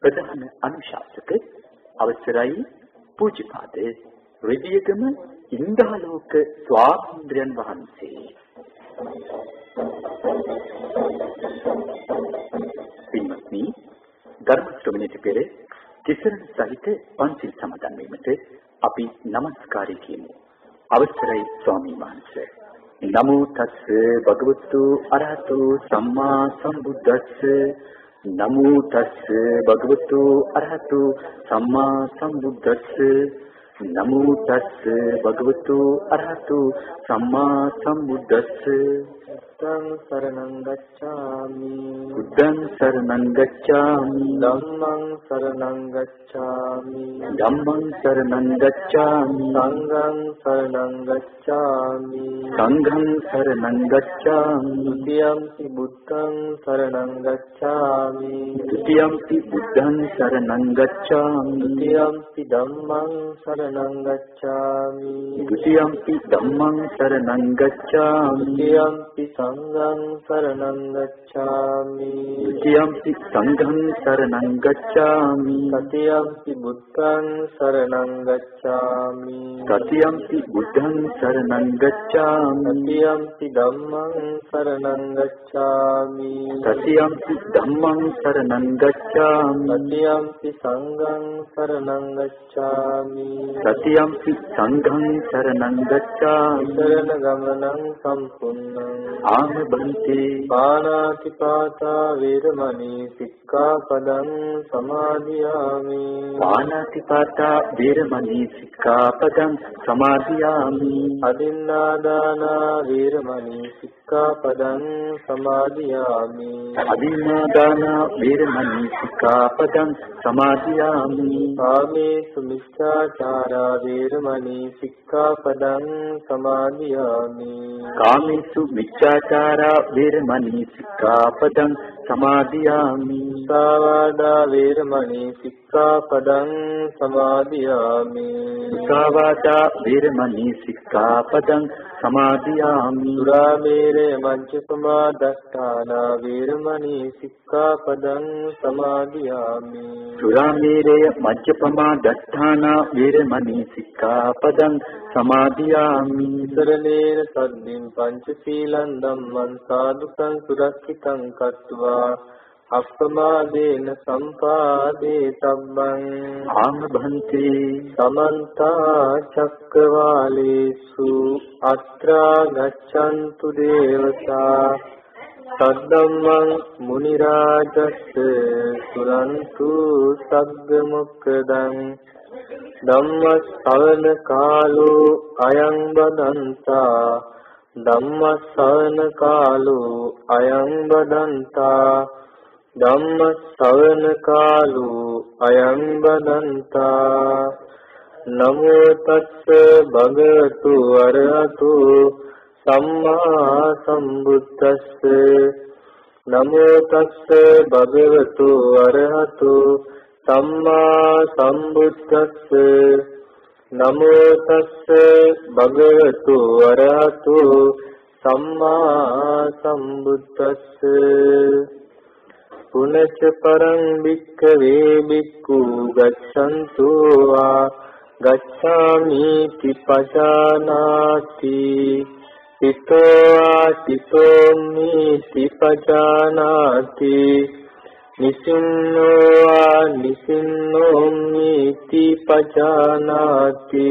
ප්‍රධාන අනුශාසක අවසරයි පූජ්‍යපාද රෙදියගම ඉන්දාලෝක ස්වාමීන්ද්‍රයන් වහන්සේ. පින්වත්නි, ධර්ම ශ්‍රවණයට පෙර තිසරණ සහිත පන්සිල් සමාදන් වීමට අපි নমස්කාරය කියමු. අවසරයි ස්වාමීන් වහන්සේ. නමෝ තස්ස භගවතු අරහතු සම්මා සම්බුද්දස්ස. නමෝ තස්ස භගවතු අරහතු සම්මා සම්බුද්දස්ස. නමෝ තස්ස භගවතු අරහතු සම්මා සම්බුද්දස්ස. බුද්ධං සරණං ගච්ඡාමි. බුද්ධං සරණං ගච්ඡාමි. ධම්මං සරණං ගච්ඡාමි. ධම්මං සරණං ගච්ඡාමි. සංඝං සරණං ගච්ඡාමි. සංඝං සරණං ගච්ඡාමි. ဒ ුතියම්පි බුද්ධං සරණං ගච්ඡාමි. ဒ ුතියම්පි බුද්ධං සරණං ගච්ඡාමි. ဒ ුතියම්පි ධම්මං සරණං ගච්ඡාමි. ဒ ුතියම්පි ධම්මං සරණං ගච්ඡාමි. ဒ ුතියම්පි සංඝං සරණං ගච්ඡාමි. ဒ ුතියම්පි සංඝං සරණං ගච්ඡාමි. තතියම්පි බුද්ධං සරණං ගච්ඡාමි. තතියම්පි බුද්ධං සරණං ගච්ඡාමි. තතියම්පි ධම්මං සරණං ගච්ඡාමි. තතියම්පි ධම්මං සරණං ගච්ඡාමි. තතියම්පි සංඝං සරණං ගච්ඡාමි. තතියම්පි සංඝං සරණං ගච්ඡාමි. සරණ ගමනං සම්පූර්ණං ආමබන්ති. පාණාතිපාතා වේරමණී සික්ඛාපදං සමාදියාමි. පාණාතිපාතා වේරමණී සික්ඛාපදං සමාදියාමි. අදින්නාදානා වේරමණී සික්ඛාපදං සමාදියාමි. අදින්නාදානා වේරමණී සික්ඛාපදං සමාදියාමි. කාමේසු මිච්ඡාචාරා වේරමණී සික්ඛාපදං සමාදියාමි. කාමේසු මිච්ඡාචාරා වේරමණී සික්ඛාපදං සමාදියාමි. සාවාදා වේරමණී සික්ඛාපදං සමාදියාමි. සාවාදා වේරමණී සික්ඛාපදං සමාදියාමි. සුරාමේරය මජ්ජපමා දත්තානා වේරමණී සික්ඛාපදං සමාදියාමි. සුරාමේරය මජ්ජපමා දත්තානා වේරමණී සික්ඛාපදං සමාදියාමි. සරණේන සද්දින් පංචශීලං ධම්මං සාදුකං සුරක්ෂිතං කତ୍වා අප්පමාදේන සම්පාදේ සම්මං ආමභන්ති. සමන්ත චක්කවාලේසු අත්‍රා ගච්ඡන්තු දේවතා සද්දම්මං මුනි රාජස්ස සුරන්තු සග්ග මොක්ඛදං. ධම්ම ශ්‍රවණ කාලෝ අයං බදන්තා. ධම්ම ශ්‍රවණ කාලෝ අයං බදන්තා. ධම්ම ශ්‍රවණ කාලෝ අයං බදන්තා. නමෝ තස්ස භගවතු අරහතු සම්මා සම්බුද්දස්ස. නමෝ තස්ස භගවතු අරහතු සම්මා සම්බුද්දස්ස. නමෝ තස්ස භගවතු අරහතු සම්මා සම්බුද්දස්ස. පුනච්ච පරං භික්ඛවේ භික්ඛු ගච්ඡන්තු වා ගච්ඡාමි තිපජානාති. තිතෝ තිතෝමි තිපජානාති. නිසින්නෝ නිසින්නෝමි තිපජානාති.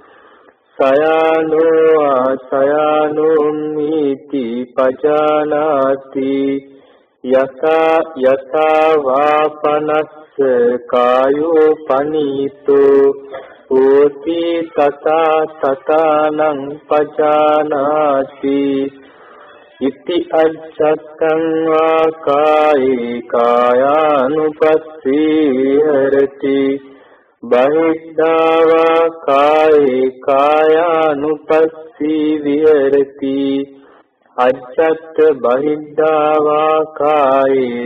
සයානෝ සයානෝමි තිපජානාති. යතා යතා වාපනස්ස කායෝ පනීතෝ ඕති තථා තථානං පජානාති. ඉති අච්ඡත්තං වා කායේ කායානුපස්සී හරති. බහිද්ධා වා කායේ කායානුපස්සී විහෙරති. අච්ඡත්ත බහිද්ධා වා කායේ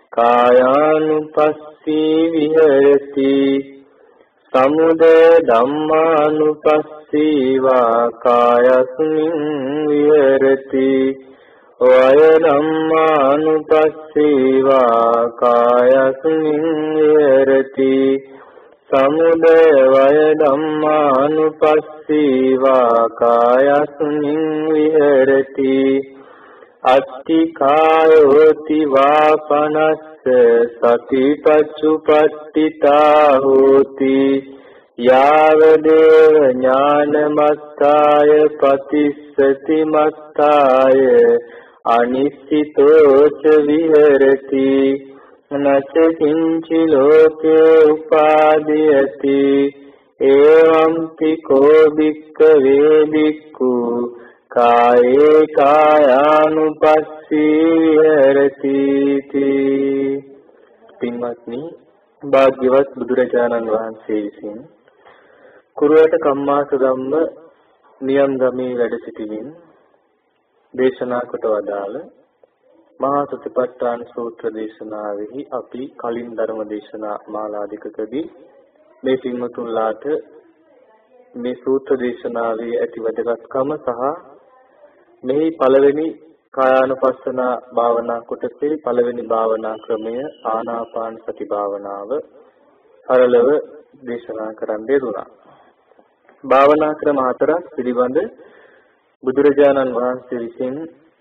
කායානුපස්සී විහෙරති. සමුදය ධම්මානුපස්සී වා කායස්මින් විහෙරති. වය ධම්මානුපස්සී වා කායස්මින් විහෙරති. විහෙරති සමුදය වය ධම්මානුපස්සීවා කායස්මින් විහෙරති අත්තිකායෝති වාපනස්ස සතිපච්චුපට්ඨිතා හෝති යාව දේව ඥානමත්තාය පතිස්සති මත්තාය අනිශ්චිතෝච විහෙරති නච කිංචි ලෝකේ උපාදීයති එවම්පි කෝ භික්ඛවේ භික්ඛු කායේ කායානුපස්සී විහෙරති. පින්වත්නි, භාග්‍යවත් බුදුරජාණන් වහන්සේ විසින් කුරුවට කම්මාස ධම්ම නියම් ගමේ වැඩ සිටිමින් දේශනා කොට වදාළ මහා සතිපට්ඨාන සූත්‍ර දේශනාවෙහි අපි කලින් ධර්ම දේශනා මාලාදිකකදී මේ පින්වතුන්ලාට මේ සූත්‍ර දේශනාවේ ඇති වැදගත්කම සහ මෙහි පළවෙනි කායානුපස්සන භාවනා කොටසේ පළවෙනි භාවනා ක්‍රමය ආනාපාන සති භාවනාව සරලව දේශනා කරන්න යෙදුණා. භාවනා ක්‍රම හතරක් පිළිබඳ බුදුරජාණන් වහන්සේ විසින්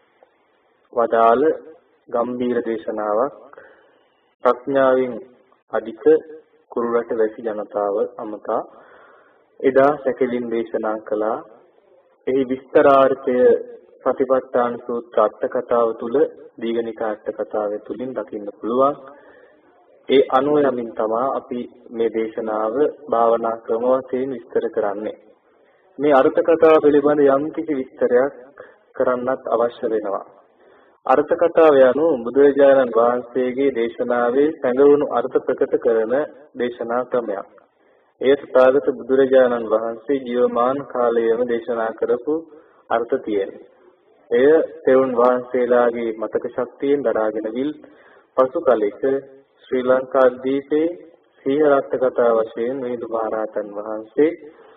වදාළ ගම්බීර දේශනාවක් ප්‍රඥාවෙන් අධික කුරුරට වැසි ජනතාව අමතා එදා සැකලින් දේශනා කළා. එහි විස්තරාර්ථය සතිපට්ඨාන සූත්‍ර අට කතාව තුල දීඝනිකා අට කතාවේ තුලින් දකින්න පුළුවන්. ඒ අනුව යමින් තමයි අපි මේ දේශනාව භාවනා ක්‍රම වශයෙන් විස්තර කරන්නේ. මේ අර්ථ කතාව පිළිබඳ යම් කිසි විස්තරයක් කරන්නත් අවශ්‍ය වෙනවා. අර්ථ කතාව යනු බුදුරජාණන් වහන්සේගේ දේශනාවේ සැඟවුණු අර්ථ ප්‍රකට කරන දේශනා ක්‍රමයක්. ඒ තථාගත බුදුරජාණන් වහන්සේ ජීවමාන කාලයේම දේශනා කරපු අර්ථ තියෙනවා. එය තෙරුන් වහන්සේලාගේ මතක ශක්තියෙන් දරාගෙන විල් පසු කලෙක ශ්‍රී ලංකා දීපේ සීහරත්ත කතා වශයෙන් මිහිඳු මහරහතන් වහන්සේ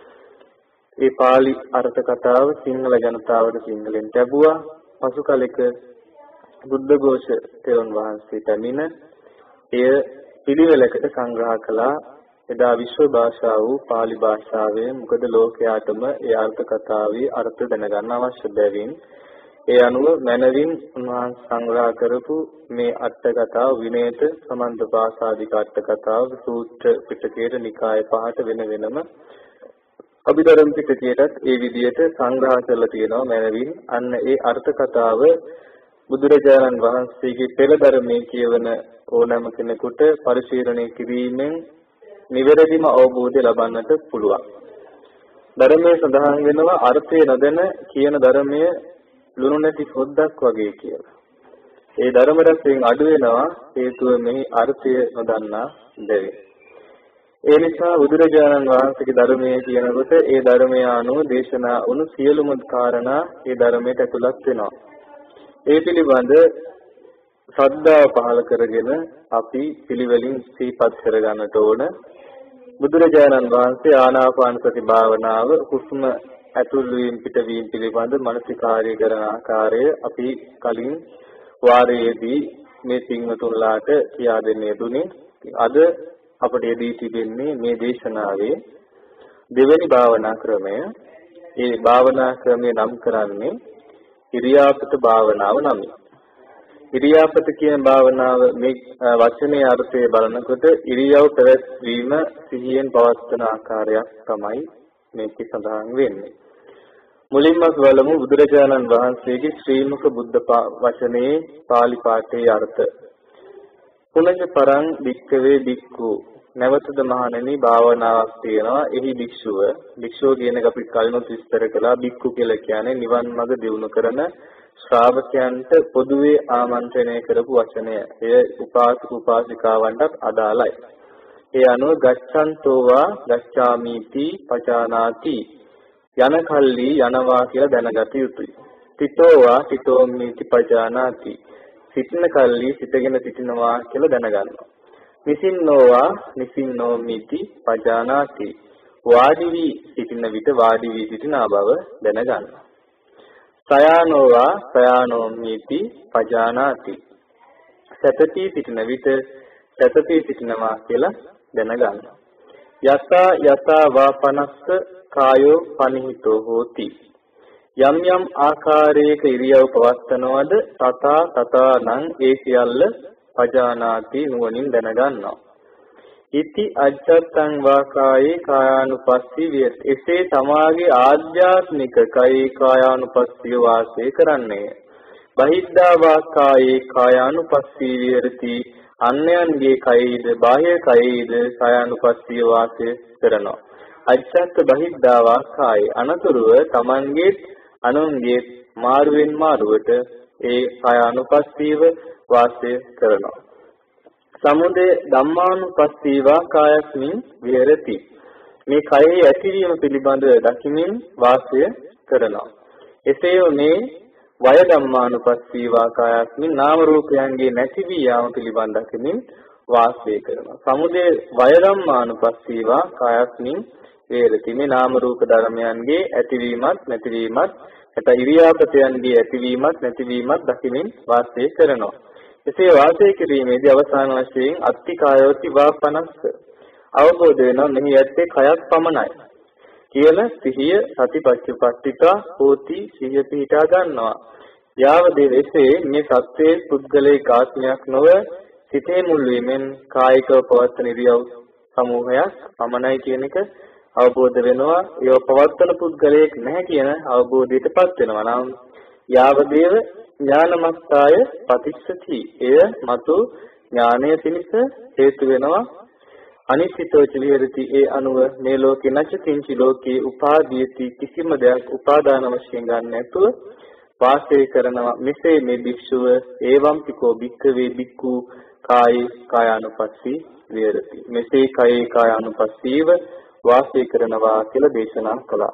ඒ පාලි අර්ථ කතාව සිංහල ජනතාවට සිංහලෙන් ලැබුවා. පසු කලෙක බුද්ධඝෝෂ තෙරුන් වහන්සේ පැමිණ එය පිළිවෙලකට සංග්‍රහ කළා. එදා විශ්ව භාෂාව වූ පාලි භාෂාවෙන් මොකද ලෝකයාටම ඒ අර්ථ කතාවේ අර්ථ දැනගන්න අවශ්‍ය බැවින් ඒ අනුව මනවින් උන්වහන්සේ සංග්‍රහ කරපු මේ අට කතාව විනේත සමන්ත භාෂාදික අට කතාව සූත්‍ර පිටකයේ නිකාය පහට වෙන වෙනම අභිධර්ම පිටකයටත් ඒ විදිහට සංග්‍රහ කරලා තියෙනවා මනවින්. අන්න ඒ අර්ථ කතාව බුදුරජාණන් වහන්සේගේ පෙර ධර්මයේ කියවන ඕනෑම කෙනෙකුට පරිශීලනය කිරීමෙන් නිවැරදිම අවබෝධය ලබන්නට පුළුවන්. ධර්මයේ සඳහන් වෙනවා අර්ථය නොදැන කියන ධර්මය ලුණු නැති පොද්දක් වගේ කියලා. ඒ ධර්ම රසයෙන් අඩු වෙනවා හේතුව මේ අර්ථය නොදන්නා බැවින්. ඒ නිසා බුදුරජාණන් වහන්සේගේ ධර්මයේ කියනකොට ඒ ධර්මය අනුව දේශනා වුණු සියලුම කාරණා ඒ ධර්මයට ඇතුළත් වෙනවා. ඒ පිළිබඳ ශ්‍රද්ධාව පහළ කරගෙන අපි පිළිවෙලින් සිහිපත් කරගන්නට ඕන. බුදුරජාණන් වහන්සේ ආනාපාන සති භාවනාව හුස්ම ඇතුල් වීම පිටවීම පිළිබඳ මානසිකාර්ය කරන ආකාරය අපි කලින් වාරයේදී මේ පින්වතුන්ලාට කියා දෙන්නේ දුනේ. අද අපට යෙදී තිබෙන්නේ මේ දේශනාවේ දෙවෙනි භාවනා ක්‍රමය. ඒ භාවනා ක්‍රමය නම් කරන්නේ ඉරියාපත භාවනාව නමයි. ඉරියාපත කියන භාවනාව මේ වචනේ අර්ථය බලනකොට ඉරියව් පැවැත්වීම සිහියෙන් පවත්වන ආකාරයක් තමයි මේකේ සඳහන් වෙන්නේ. මුලින්ම බලමු බුදුරජාණන් වහන්සේගේ ශ්‍රීමුක බුද්ධ වචනේ පාලි පාඨයේ අර්ථ. පුනජ පරං භික්ඛවේ භික්ඛු නැවතද මහණෙනි භාවනාවක් තියෙනවා. එහි භික්ෂුව කියන එක අපි කලිනුත් විස්තර කළා. භික්ඛු කියලා කියන්නේ නිවන් මඟ දියුණු කරන ශ්‍රාවකයන්ට පොදුවේ ආමන්ත්‍රණය කරපු වචනය. එය උපාසක උපාසිකාවන්ටත් අදාළයි. ඒ අනුව ගච්ඡන්තෝවා ගච්ඡාමිති පචානාති යන කල්ලි යනවා කියලා දැනගත යුතුයි. තිතෝවා තිතෝමිති පචානාති සිටින කල්ලි සිටගෙන සිටිනවා කියලා දැනගන්නවා. නිසින්නෝවා නිසින්නෝමිති පජානාති වාඩි වී සිටින විට වාඩි වී සිටිනා බව දැනගන්නවා. සයානෝවා සයානෝමිති පජානාති සතපී සිටින විට සතපී සිටිනවා කියලා දැනගන්න. යසා යසා වාපනස්ස කායෝ පනිහිතෝ හෝති. යම් යම් ආකාරයක ඉරියව් පවත්නවද තථා තථානං ඒ සියල්ල පජානාති නුවණින් දැනගන්නවා. ඉති අජ්ජත්තං වාකායේ කායානුපස්සී විහෙත්. එසේ තමාගේ ආධ්‍යාත්මික කයේ කායානුපස්සීව වාසය කරන්නේ. බහිද්ධා වාකායේ කායානුපස්සී විහෙරති. අන්‍යයන්ගේ කයේද බාහ්‍ය කයේද කායානුපස්සීව වාසය කරනවා. අජ්ජත් බහිද්ධා වාකායේ අනතුරුව තමන්ගේ අනුන්ගේ මාරුවෙන් මාරුවට ඒ කායානුපස්සීව වාසය කරනවා. සමුදය ධම්මානුපස්සීවා කායස්මින් විහෙරති. මේ කයෙහි ඇතිවීම පිළිබඳ දකිමින් වාසය කරනවා. එසේ මේ වය ධම්මානුපස්සීවා කායස්මින් නාම රූපයන්ගේ නැති වී යාම පිළිබඳ දකිමින් වාසය කරනවා. සමුදය වය ධම්මානුපස්සීවා කායස්මින් විහෙරති. මේ නාම රූප ධර්මයන්ගේ ඇතිවීමත් නැතිවීමත් නැත්නම් ඉරියාපතයන්ගේ ඇතිවීමත් නැතිවීමත් දකිමින් වාසය කරනවා. එසේ වාසය කිරීමේදී අවසාන වශයෙන් අත්තිකායෝති වාපනස්ස අවබෝධ වෙනවා මෙහි ඇත්තේ කයක් පමණයි කියන සිහිය සතිපත්තිපත්තිතා හෝති සිහිය පිහිටා ගන්නවා. යාවදේ එසේ මේ සත්‍යයේ පුද්ගලයේ ආත්මයක් නොව සිතේ මුල් වීමෙන් කායිකව පවත්වන ඉරියව් සමූහයක් පමණයි කියන එක අවබෝධ වෙනවා. ඒව පවත්වන පුද්ගලයෙක් නැහැ කියන අවබෝධයටපත් වෙනවා. නම් යාවදේව ඥානමත්තාය පතිස්සති. එය මතු ඥානය පිණිස හේතු වෙනවා. අනිත්‍යෝ චිවිහෙරති. ඒ අනුව මේ ලෝකේ නැච කිංචි ලෝකේ උපාදීයති කිසිම දෙයක් උපාදාන වශයෙන් ගන්න නැතුව වාසය කරනවා. මෙසේ මේ භික්ෂුව ඒවම්පිකෝ භික්ඛවේ භික්ඛු කායේ කායානුපස්සී විහෙරති. මෙසේ කායේ කායානුපස්සීව වාසය කරනවා කියලා දේශනා කළා.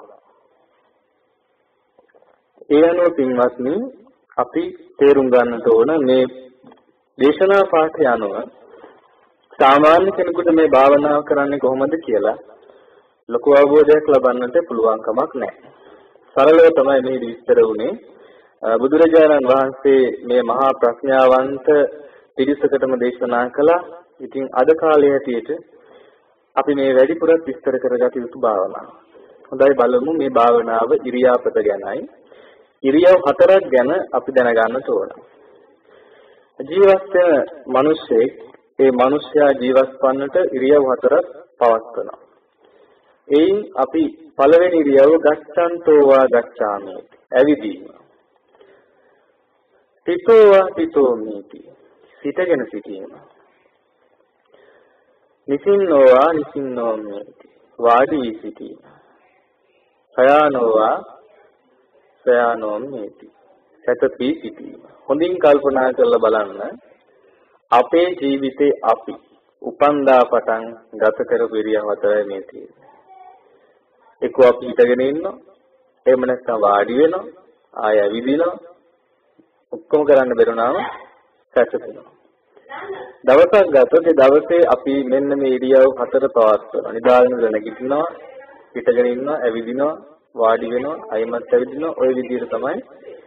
ඒ අනුව පින්වත්නි අපි තේරුම් ගන්නට ඕන මේ දේශනා පාඨය අනුව සාමාන්‍ය කෙනෙකුට මේ භාවනාව කරන්නේ කොහොමද කියලා ලොකු අවබෝධයක් ලබන්නට පුළුවන් කමක් නැහැ. සරලව තමයි මේ විස්තර වුණේ. බුදුරජාණන් වහන්සේ මේ මහා ප්‍රඥාවන්ත පිරිසකටම දේශනා කළා. ඉතින් අද කාලේ හැටියට අපි මේ වැඩිපුරත් විස්තර කරගත යුතු භාවනාව. හොඳයි බලමු මේ භාවනාව ඉරියාපත ගැනයි. ඉරියව් හතරක් ගැන අපි දැනගන්න ඕන. ජීවත් වෙන මිනිස්සෙක් ඒ මිනිස්යා ජීවත් වන්නට ඉරියව් හතරක් පවත්වනවා. එයින් අපි පළවෙනි ඉරියව්ව ගච්ඡන්තෝ වා ගච්ඡාමි ඇවිදීම. තිතෝ වා තිතෝමිති සිටගෙන සිටීම. නිසින්නෝ වා නිසින්නෝමිති වාඩි වී සිටීම. සයානෝ වා සයානෝමිති සැතපී සිටීම. හොඳින් කල්පනා කරලා බලන්න අපේ ජීවිතේ අපි උපන්දා පටන් ගත කරපු ඉරියව් හතරයි මේ තියෙන්නේ. එක්ක අපි හිටගෙන ඉන්නවා, එහෙම නැත්නම් වාඩි වෙනවා, ආය ඇවිදිනවා, ඔක්කොම කරන්න බැරුණාම සැතපෙනවා. දවසක් ගතොත් ඒ දවසේ අපි මෙන්න මේ ඉරියව් හතර පවත්වනවා. නිදාගෙන නැගිටිනවා, හිටගෙන ඉන්නවා, ඇවිදිනවා, වාඩි වෙනවා, අයමත් ඇවිදිනවා. ওই විදිහට තමයි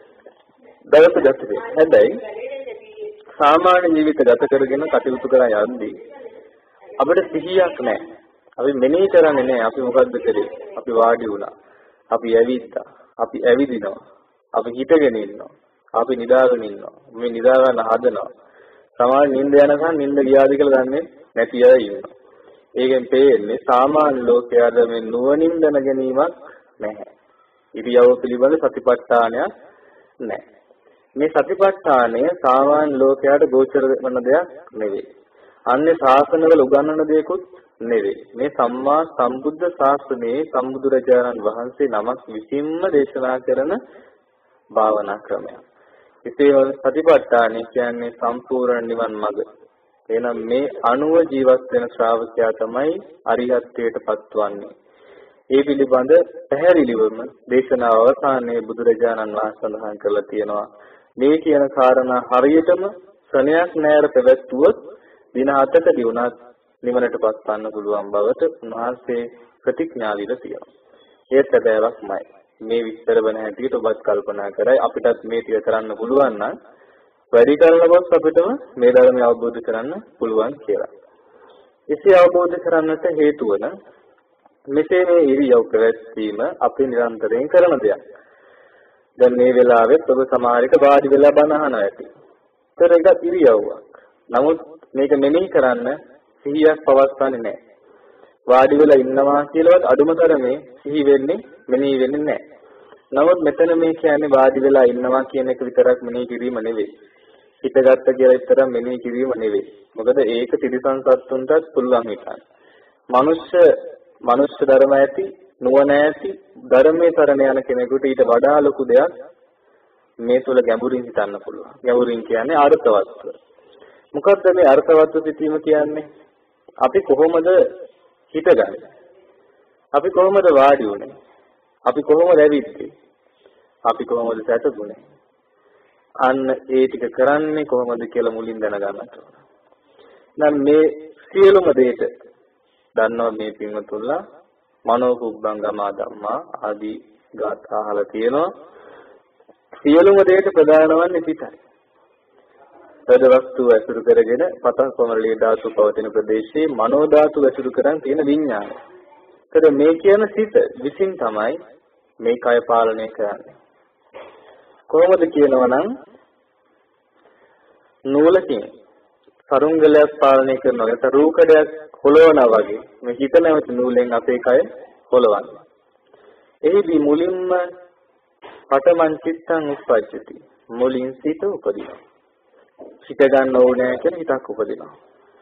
දවස ගත වෙන්නේ. හැබැයි සාමාන්‍ය ජීවිත ගත කරගෙන කටයුතු කරා යද්දී අපිට සිහියක් නැහැ. අපි මෙනෙහි කරන්නේ නැහැ. අපි මොකද්ද කරේ? අපි වාඩි වුණා. අපි ඇවිත්තා. අපි ඇවිදිනවා. අපි හිටගෙන ඉන්නවා. අපි නිදාගෙන ඉන්නවා. මේ නිදා ගන්න හදනවා. සමහර නිින්ද යනකම් නිින්ද ගියාද කියලා දන්නේ නැති අය ඉන්නවා. ඒකෙන් පේන්නේ සාමාන්‍ය ලෝකයාට මේ නුවණින් දැන ගැනීමක් නැහැ. ඉරියව්ව පිළිබඳ සතිපට්ඨානයක් නැහැ. මේ සතිපට්ඨානය සාමාන්‍ය ලෝකයාට ගෝචර වෙන දෙයක් නෙවෙයි. අන්නේ ශාසනවල උගන්වන දෙයක්වත් නෙවෙයි. මේ සම්මා සම්බුද්ධ ශාසනයේ සම්බුදුරජාණන් වහන්සේ නමක් විසින්ම දේශනා කරන භාවනා ක්‍රමයක්. ඉතින් සතිපට්ඨානය කියන්නේ සම්පූර්ණ නිවන් මඟ. එහෙනම් මේ අනුව ජීවත් වෙන ශ්‍රාවකයා තමයි අරිහත්ත්වයට පත්වන්නේ. ඒ පිළිබඳ පැහැදිලිවම දේශනාව අවසානයේ බුදුරජාණන් වහන්සේ සඳහන් කරලා තියෙනවා. මේ කියන කාරණා හරියටම ශ්‍රණයක් නෑර පැවැත්වුවොත් දින 7කදී වුණත් නිවනටපත් වන්න පුළුවන් බවට උන්වහන්සේ ප්‍රතිඥා දීලා තියෙනවා. ඒත් හැබෑවක්මයි. මේ විස්තර වෙන හැටියට ඔබත් කල්පනා කරයි අපිටත් මේ ටික කරන්න පුළුවන් නම් වැඩි කරනකොත් අපිටම මේ ධර්මය අවබෝධ කරන්න පුළුවන් කියලා. එසේ අවබෝධ කරගන්නට හේතු වන මෙසේ මේ ඉරියව් පැවැත්වීම අපි නිරන්තරයෙන් කරන දෙයක්. දැන් මේ වෙලාවෙත් ඔබ සමහරවිට වාඩි වෙලා බණ අහනවා ඇති. ඒතර ඒක ඉරියව්වක්. නමුත් මේක මෙනෙහි කරන්න සිහියක් පවත්වන්නේ නැහැ. වාඩි වෙලා ඉන්නවා කියලාවත් අඩුම තරමේ සිහි වෙන්නේ මෙනෙහි වෙන්නේ නැහැ. නමුත් මෙතන මේ කියන්නේ වාඩි වෙලා ඉන්නවා කියන එක විතරක් මෙනෙහි කිරීම නෙවෙයි. හිතගත්ත කියලා විතරක් මෙනෙහි කිරීම නෙවෙයි. මොකද ඒක තිරිසන් සත්තුන්ටත් පුළුවන් හිතන්න. මනුෂ්‍ය ධර්ම ඇති, නුවණ ඇති, ධර්මයේ සරණ යන කෙනෙකුට ඊට වඩා ලොකු දෙයක් මේ තුල ගැඹුරින් හිතන්න පුළුවන්. ගැඹුරින් කියන්නේ අර්ථවත්ව. මොකද්ද මේ අර්ථවත්ව සිටීම කියන්නේ? අපි කොහොමද හිතගන්නේ? අපි කොහොමද වාඩි වුනේ? අපි කොහොමද ඇවිත්දී? අපි කොහොමද සැතපුනේ? අන්න ඒ ටික කරන්නේ කොහොමද කියලා මුලින් දැනගන්න ඕන. දැන් මේ සියලුම දේට දන්නවා මේ පින්වතුන්ලා මනෝ කුබ්බංගමා ධම්මා ආදී ගාථා අහලා තියෙනවා. සියලුම දේට ප්‍රධාන වන්නේ සිතයි. සද වස්තු ඇසුරු කරගෙන පතං කොමලී ධාතු පවතින ප්‍රදේශයේ මනෝ ධාතු ඇසුරු කරන් තියෙන විඥානය. ඒකද මේ කියන සිත විසින් තමයි මේ කය පාලනය කරන්නේ. කොහොමද කියනවනම් නූලකින් සරුංගලයක් පාලනය කරනවා. ඒක රූකඩයක් හොලවනවා වගේ මේ හිත නැවති නූලෙන් අපේ කය හොලවන්නේ. එහිදී මුලින්ම පඨමං චිත්තං උප්පජ්ජති. මුලින් සිත උපදිනවා. හිත ගන්න ඕනේ කියලා හිතක් උපදිනවා.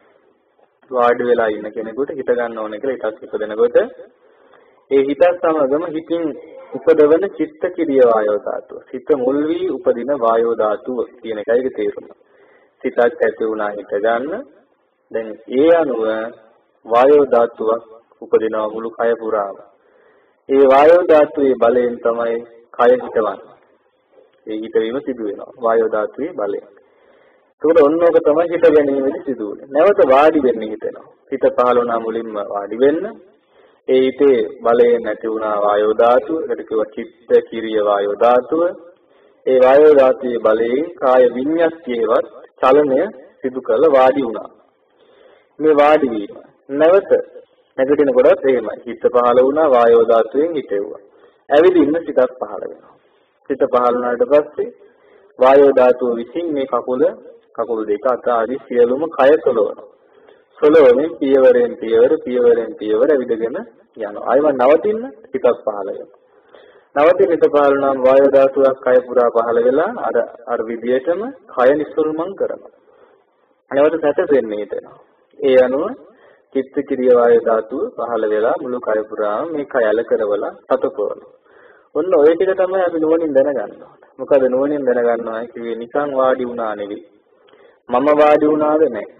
වාඩි වෙලා ඉන්න කෙනෙකුට හිත ගන්න ඕනේ කියලා හිතක් උපදිනකොට ඒ හිතත් සමගම හිතින් උපදවන චිත්ත කිරිය වායෝ ධාතුව. සිත මුල් වී උපදින වායෝ ධාතුව කියන එකයි තේරුම. සිතක් ඇති වුණා හිත ගන්න. දැන් ඒ අනුව වායෝ ධාතුවක් උපදිනවා මුළු කය පුරාම. ඒ වායෝ ධාතුවේ බලයෙන් තමයි කය හිතවන්නේ. ඒ හිතවීම සිදු වෙනවා වායෝ ධාතුවේ බලයෙන්. ඒකට ඔන්නෝක තමයි හිත ගැනීමෙදි සිදු වෙන්නේ. නැවත වාඩි වෙන්න හිතෙනවා. හිත පහළ වුණා මුලින්ම වාඩි වෙන්න. ඒ හිතේ බලයෙන් නැති වුණා වායෝ ධාතුව. ඒකට කියව චිත්ත කිරිය වායෝ ධාතුව. ඒ වායෝ ධාතුවේ බලයෙන් කාය විඤ්ඤාතියවත් චලනය සිදු කරලා වාඩි වුණා. මේ වාඩි වීම නැවත නැගිටිනකොටත් එහෙමයි. හිත පහළ වුණා වායෝ ධාතුවෙන් හිටෙව්වා. ඇවිදින්න සිතක් පහළ වෙනවා. සිත පහළ වුණාට පස්සේ වායෝ ධාතුව විසින් මේ කකුල් දෙක අත ආදී සියලුම කය සොලවනවා. සොලවමින් පියවරෙන් පියවර ඇවිදගෙන යනවා. ආයෙම නවතින්න හිතක් පහළ වෙනවා. නවතින හිත පහළ නම් වායෝ ධාතුවක් කය පුරා පහළ වෙලා අර විදියටම කය නිස්සල්මන් කරනවා. නැවත සැතපෙන්නේ හිතෙනවා. ඒ අනුව චිත්ත කිරිය වායෝ ධාතුව පහළ වෙලා මුළු කය පුරාම මේ කය අල කරවලා සතපවනවා. ඔන්න ඔය ටික තමයි අපි නුවණින් දැනගන්න ඕනේ. මොකද නුවණින් දැනගන්නවා කිව්වේ නිකන් වාඩි වුණා නෙවෙයි. මම වාඩි වුණාද නැහැ.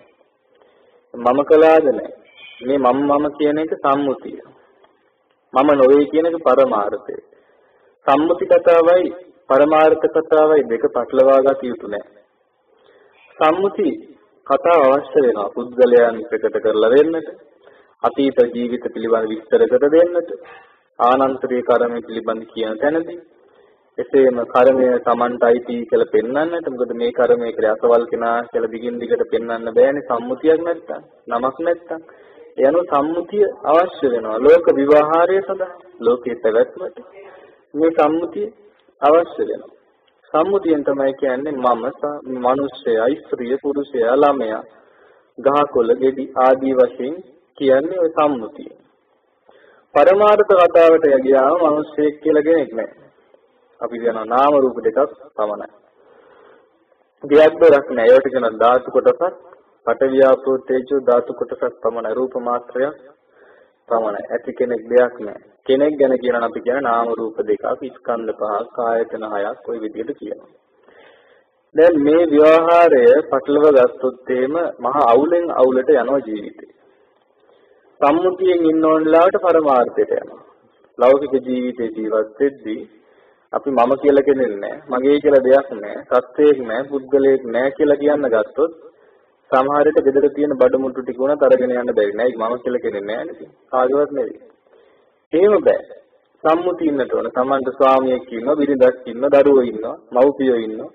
මම කළාද නැහැ. මේ මම කියන එක සම්මුතිය. මම නොවේ කියන එක පරමාර්ථය. සම්මුති කතාවයි පරමාර්ථ කතාවයි දෙක පටලවා ගත යුතු නැහැ. සම්මුති කතාව අවශ්‍ය වෙනවා පුද්ගලයන් ප්‍රකට කරලා දෙන්නට, අතීත ජීවිත පිළිබඳ විස්තර කර දෙන්නට, ආනන්තරීය කර්මය පිළිබඳ කියන තැනදී එසේම කර්මය Tamanට අයිති කියලා පෙන්වන්නට. මොකද මේ කර්මය කියලා අසවල් කෙනා කියලා දිගින් දිගට පෙන්වන්න බෑනේ සම්මුතියක් නැත්තම්, නමක් නැත්තම්. ඒ අනුව සම්මුතිය අවශ්‍ය වෙනවා ලෝක විවහාරය සඳහා, ලෝකයේ පැවැත්මට මේ සම්මුතිය අවශ්‍ය වෙනවා. සම්මුතියෙන් තමයි කියන්නේ මම, මිනිස්සයා, ස්ත්‍රිය, පුරුෂයා, ළමයා, ගහකොළ, ගෙඩි ආදී වශයෙන් කියන්නේ ඔය සම්මුතිය. පරමාර්ථ කතාවට ගියාම මිනිස්සෙක් කියලා කෙනෙක් නැහැ. අපි කියනවා නාම රූප දෙකක් පමණයි. දෙයක් දොරක් නැහැ. ඒවට කියන ධාතු කොටසක්, පඨවි ආපෝ තේජෝ ධාතු කොටසක් පමණයි. රූප මාත්‍රයක් පමණයි. ඇති කෙනෙක් දෙයක් නැහැ. කෙනෙක් ගැන කියනවා අපි කියන නාම රූප දෙකක්, ස්කන්ධ පහක්, ආයතන හයක් ওই විදිහට කියනවා. දැන් මේ ව්‍යවහාරය පටලව ගත්තොත් එහෙම මහා අවුලෙන් අවුලට යනවා ජීවිතේ. සම්මුතියෙන් ඉන්න ඕනලාට පරමාර්ථයට යනවා. ලෞකික ජීවිතේ ජීවත් වෙද්දී අපි මම කියලා කෙනෙක් නැහැ, මගේ කියලා දෙයක් නැහැ, සත්‍යයක් නැහැ, පුද්ගලයෙක් නැහැ කියලා කියන්න ගත්තොත් සමහර විට ගෙදර තියෙන බඩමුට්ටු ටික උනත් අරගෙන යන්න බැරි නෑ. මම කියලා කෙනෙක් නැහැ නේද? කාගේවත් නෙවෙයි. එහෙම බෑ. සම්මුතිය ඉන්නට ඕන. Tamanට ස්වාමියෙක් ඉන්නවා, බිරිඳක් ඉන්නවා, දරුවෝ ඉන්නවා, මව්පියෝ ඉන්නවා.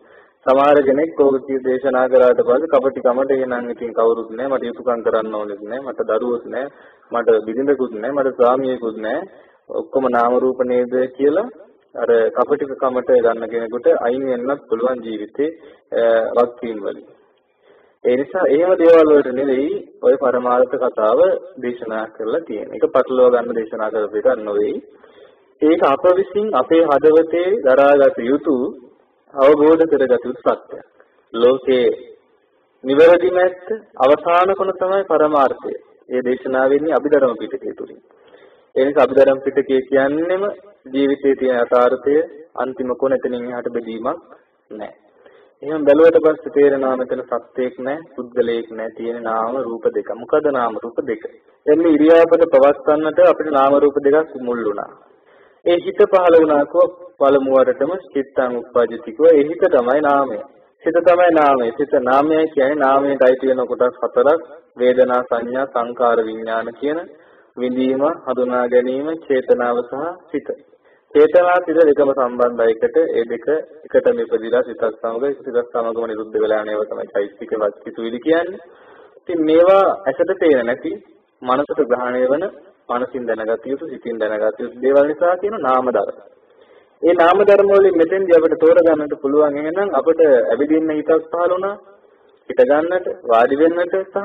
සමහර කෙනෙක් ඕක දේශනා කරාට පස්සේ කපටි කමට එනං ඉතින් කවුරුත් නැහැ මට යුතුයකම් කරන්න ඕනෙත් නැහැ මට දරුවොත් නැහැ මට බිරිඳකුත් නැහැ මට ස්වාමියෙකුත් නැහැ ඔක්කොම නාම රූප නේද කියලා අර කපටි කමට ගන්න කෙනෙකුට අයින් වෙන්නත් පුළුවන් ජීවිතේ වක්කීම් වලින්. ඒ නිසා එහෙම දේවල් වලට නෙවෙයි ඔය පරමාර්ථ කතාව දේශනා කරලා තියෙන්නේ. ඒක පටලවා ගන්න දේශනා කරපු එකක් නෙවෙයි. ඒක අප විසින් අපේ හදවතේ දරාගත යුතු අවබෝධ කරගත යුතු සත්‍යයක්. ලෝකේ නිවැරදි නැත්te අවසාන කොන තමයි පරමාර්ථය. ඒ දේශනාවෙන්නේ අභිධර්ම පිටකය තුලින්. ඒ නිසා අභිධර්ම පිටකය කියන්නේම ජීවිතයේ තියෙන යථාර්ථය අන්තිම කොන එතනින් එහාට බෙදීමක් නැහැ. එහෙනම් බැලුවට පස්සේ තේරෙනවා මෙතන සත්‍යයක් නැහැ, පුද්ගලයෙක් නැහැ, තියෙන නාම රූප දෙක. මොකද නාම රූප දෙක? එන්නේ ඉරියාපත පවත්වන්නට අපිට නාම රූප දෙකක් මුල් වුණා. ඒ හිත පහළ වුණා කෝ පළමුවරටම චිත්තං උප්පජ්ජතිකෝ ඒ හිත තමයි නාමය. සිත තමයි නාමය. සිත නාමය කියන්නේ නාමයට අයිති වෙන කොටස් හතරක් වේදනා සංඥා සංකාර විඥාන කියන විඳීම හඳුනා ගැනීම චේතනාව සහ සිත. චේතනා සිත දෙකම සම්බන්ධයි එකට. ඒ දෙක එකටම ඉපදිලා සිතක් සමගම නිරුද්ධ වෙලා යන ඒවා තමයි චෛතසික වස්තුවිලි කියන්නේ. ඉතින් මේවා ඇසට පේන නැති මනසට ග්‍රහණය වෙන මනසින් දැනගත යුතු සිතින් දැනගත යුතු දේවල් නිසා කියන නාම ධර්ම. ඒ නාම ධර්ම වලින් මෙතෙන්දී අපිට තෝරගන්නට පුළුවන් එහෙනම් අපිට ඇවිදින්න හිතක් පහළ වුණා. හිත ගන්නට, වාඩි වෙන්නට සහ